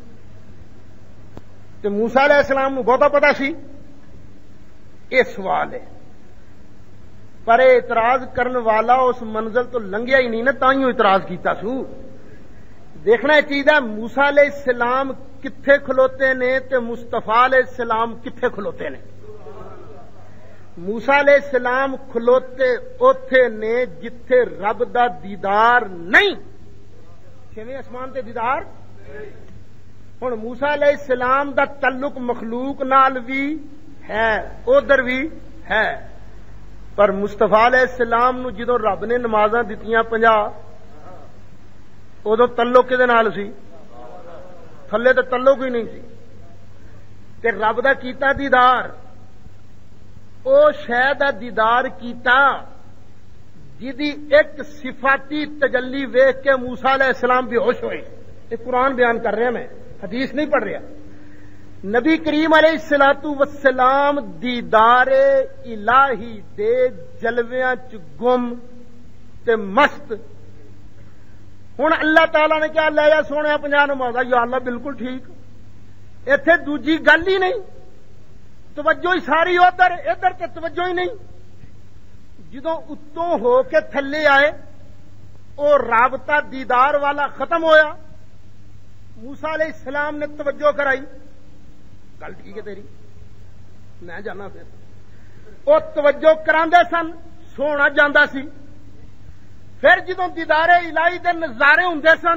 تو موسیٰ علیہ السلام نو بہتا پتا سی یہ سوال ہے پر اعتراض کرنے والا اس منزل تو لنگیا ہی نہیں نا تائیوں اعتراض کیتا سو دیکھنا چاہیے موسیٰ علیہ السلام کتھے کھلوتے نے تے مصطفیٰ علیہ السلام کتھے کھلوتے نے موسیٰ علیہ السلام کھلوتے اوتھے نے جتھے رب دا دیدار نہیں چھویں آسمان تے دیدار ہن موسیٰ علیہ السلام دا تعلق مخلوق نال بھی ہے ادھر بھی ہے پر مصطفیٰ علیہ السلام نو جدوں رب نے نمازاں دتیاں 50 ادو تعلق کدے نال سی تھلے تے تعلق ہی نہیں سی تے رب دا کیتا دیدار او شے دا دیدار کیتا جدی ایک صفاتی تجلی ویکھ کے موسیٰ علیہ السلام بے ہوش ہوئے یہ قرآن بیان کر رہا میں حدیث نہیں پڑھ رہا نبی کریم علیہ الصلوۃ والسلام دیدار الہی دے جلویاں چ گم تے مست ہن اللہ تعالی نے کیا لے جا سونے 50 نمازاں یا اللہ بالکل ٹھیک ایتھے دوجی گل ہی نہیں توجہ ہی ساری ادھر ادھر تے توجہ ہی نہیں جدوں اتوں ہو کے تھلے آئے او رابطہ دیدار والا ختم ہویا موسیٰ علیہ السلام نے توجہ کرائی گل ٹھیک ہے تیری میں جانا پھر وہ توجہ کراندے سن سونا جاندہ سی پھر جدوں دیدار الہی دے نظارے ہوندے سن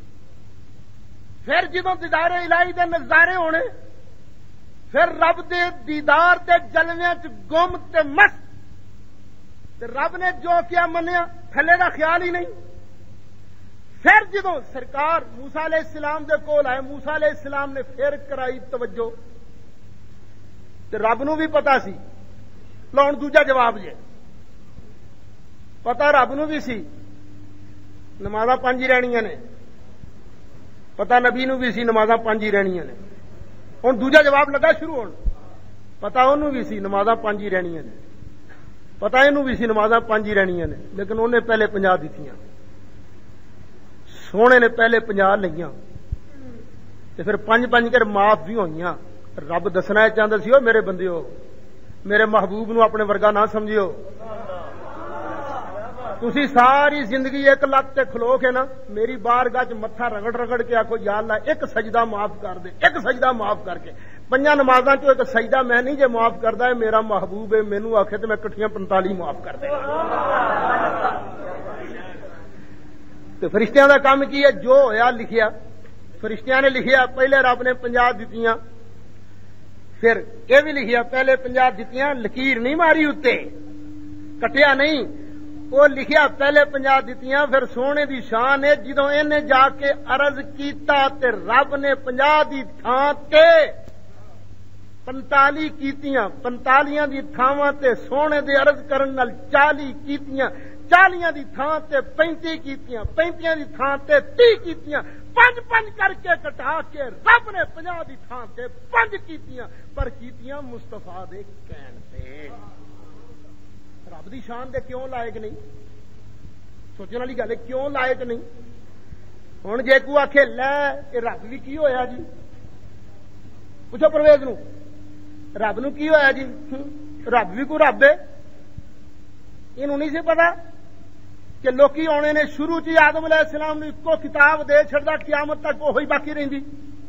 پھر جدوں دیدار الہی دے نظارے ہونے پھر رب دے دیدار دے جلویاں چ گم تے مست تے رب نے جو کیا منیا تھلے دا خیال ہی نہیں پھر جدوں سرکار موسیٰ علیہ السلام دے کول آئے موسیٰ علیہ السلام نے پھر کرائی توجہ تے رب نو بھی پتا سی لون دوجا جواب جے پتا رب نو بھی سی نمازاں 5 ہی رہنیاں نے پتا نبی نو بھی سی نمازاں 5 ہی رہنیاں نے ہن دوجا جواب لگا شروع ہون پتا انہوں بھی سی نمازاں 5 ہی رہنیاں نے پتا انہوں بھی سی نمازاں 5 ہی رہنیاں نے لیکن انہیں پہلے 50 دتیاں سونے نے پہلے 50 لگیاں تے پھر 5 کر معاف بھی ہوئیاں رب دسنا چاہتا سی میرے بندیو میرے محبوب نو اپنے ورگا نہ سمجھیو تسی ساری زندگی 1 لت تے کھلو کے نا میری بارگاہ چ متھا رگڑ رگڑ کے آکھو یا اللہ ایک سجدہ معاف کر دے ایک سجدہ معاف کر کے 5 نمازاں چ ایک سجدہ میں نہیں جے معاف کردا ہے میرا محبوب ہے مینوں آکھے تے میں کٹھیاں 45 معاف کر دے تو فرشتیاں دا کام کی ہے؟ جو ہویا لکھیا، فرشتیاں نے لکھیا، پہلے رب نے 50 دتیاں، پھر یہ بھی لکھیا پہلے 50 دتیاں، لکیر نہیں ماری اتے، کٹیا نہیں، وہ لکھیا پہلے 50 دتیاں، پھر سونے دی شان ہے جدوں انہیں جا کے عرض کیتا تے رب نے 50 دی تھان تے 45 کیتیاں، 45 دی تھاواں تے سونے دے عرض کرن نال 40 کیتیاں، 40 دی تھان تے 35 کیتیاں، 35 دی تھان تے 30 کیتیاں، 5 کر کے کٹا کے رب نے 50 دی تھان تے 5 کیتیاں، پر کیتیاں مصطفیٰ دے کہن تے۔ رب دی شان دے کیوں لائق نہیں؟ سوچنے والی گل ہے، کیوں لائق نہیں؟ ہن جے کو آکھے لے یہ رب بھی کی ہویا جی، پوچھو پرویز نو رب نو کی ہویا جی؟ رب بھی کوئی رب ہے؟ انہوں نہیں سی پتا کہ لوکی آنے نے شروع چ آدم علیہ السلام نے کو کتاب دے چھڑدا، قیامت تک وہی باقی رہندی،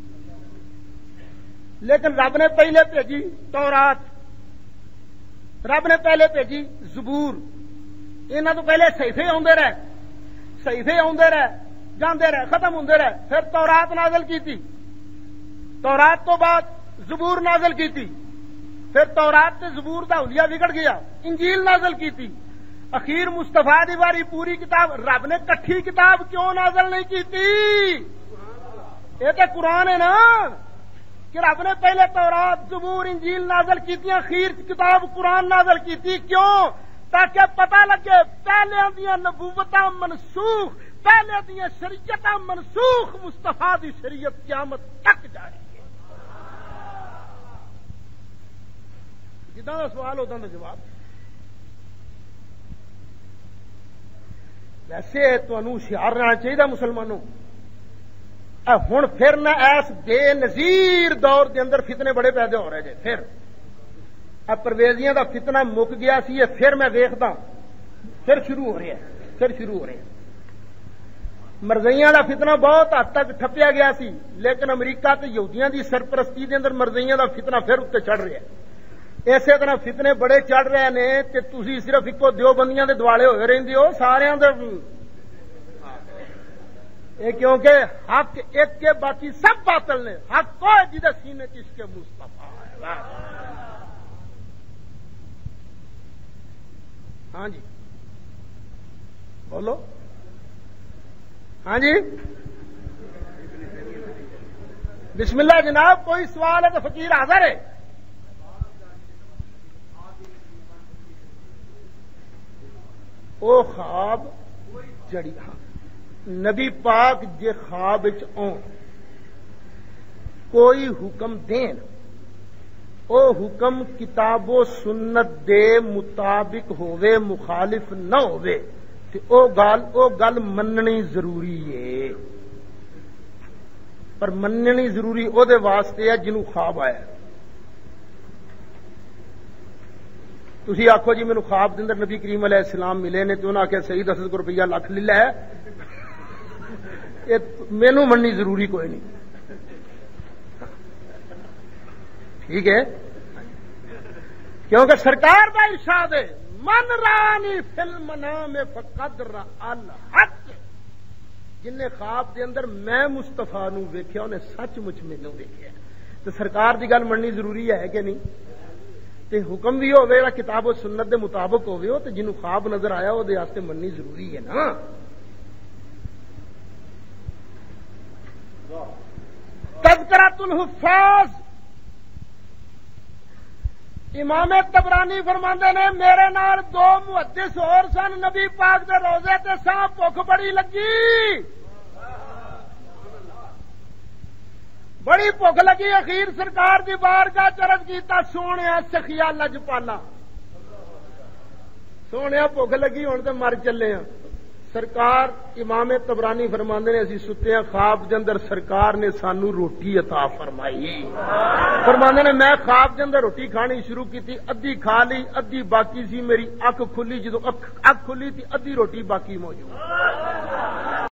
لیکن رب نے پہلے بھیجی تورات، رب نے پہلے بھیجی زبور، انہاں تو پہلے صحیفے آندے رہے، صحیفے آندے رہے، جاندے رہے، ختم ہوندے رہے، پھر تورات نازل کیتی، تورات تو بعد زبور نازل کیتی، پھر تورات تے زبور دا حلیہ بگڑ گیا، انجیل نازل کیتی، اخیر مصطفیٰ دی باری پوری کتاب، رب نے کٹھی کتاب کیوں نازل نہیں کیتی؟ یہ تے قرآن ہے نا، کہ رب نے پہلے تورات زبور انجیل نازل کیتی، اخیر کتاب قرآن نازل کیتی، کیوں؟ تاکہ پتہ لگے پہلے دیاں نبوتاں منسوخ، پہلے دیاں شریعتاں منسوخ، مصطفیٰ دی شریعت قیامت تک جاری ہے۔ جداں دا سوال ہوتا دا جواب۔ ویسے تمہیں ہوشیار رہنا چاہیے مسلمانوں، ہن پھر نہ ایس بے نظیر دور دے اندر فتنے بڑے پیدا ہو رہے جے، پھر پرویزیاں دا فتنہ مک گیا سی، پھر میں ویکھدا پھر شروع ہو رہا ہے، پھر شروع ہو رہے ہیں۔ مرزیاں دا فتنہ بہت حد تک ٹھپیا گیا سی، لیکن امریکہ تے یہودیاں دی سرپرستی دے اندر مرزیاں دا فتنہ پھر اتنے چڑھ رہا ہے۔ اسی طرح فتنے بڑے چڑھ رہے ہیں کہ تسی صرف ایکو دیوبندیاں دے دوالے ہوئے رہندے ہو، سارے دے کیونکہ حق ایک کے باقی سب باطل نے، حق کوئی جدے سینے چشکے مصطفیٰ ہے۔ ہاں جی بولو، ہاں جی بسم اللہ جناب، کوئی سوال ہے تو فقیر حاضر ہے۔ او خواب جڑی، ہاں نبی پاک جے خواب آن کوئی حکم دین، او حکم کتاب و سنت دے مطابق ہووے، مخالف نہ ہووے، تے او گل مننی ضروری ہے، پر مننی ضروری او دے واسطے ہے جنوں خواب آیا۔ تسی آکھو جی مینوں خواب دے اندر نبی کریم علیہ السلام ملے نے، تو انہاں آکھیا صحیح 10 روپیہ لکھ لے لے، مینوں مننی ضروری کوئی نہیں، ٹھیک ہے؟ کیونکہ سرکار کا ارشاد ہے من رانی فی المنام فقد رأى الحق، جن نے خواب دے اندر میں مصطفیٰ نو ویکھیا انہیں سچ مچ مینوں ویکھیا۔ تو سرکار دی گل مننی ضروری ہے کہ نہیں؟ تے حکم بھی ہوے جڑا کتاب و سنت دے مطابق ہوے، تے جنوں خواب نظر آیا وہ دے واسطے مننی ضروری ہے نا۔ تذکرۃ الحفاظ، امام طبرانی فرماندے نے میرے نال 2 محدث اور سن، نبی پاک دے روزے تے ساں، بھوک بڑی لگی، بڑی بھوک لگی، اخیر سرکار دی بارگاہ عرض کیتا سونیا سخیا لجپالا، سونیا بھوک لگی ہن تے مر چلے ہاں۔ سرکار امام طبرانی فرماندے نے اسی ستے ہیں، خواب دے اندر سرکار نے سانو روٹی عطا فرمائی، فرماندے نے میں خواب دے اندر روٹی کھانی شروع کی تھی، ادھی کھا لی، ادھی باقی سی، میری اکھ کھلی، جدو اکھ کھلی تھی ادھی روٹی باقی موجود،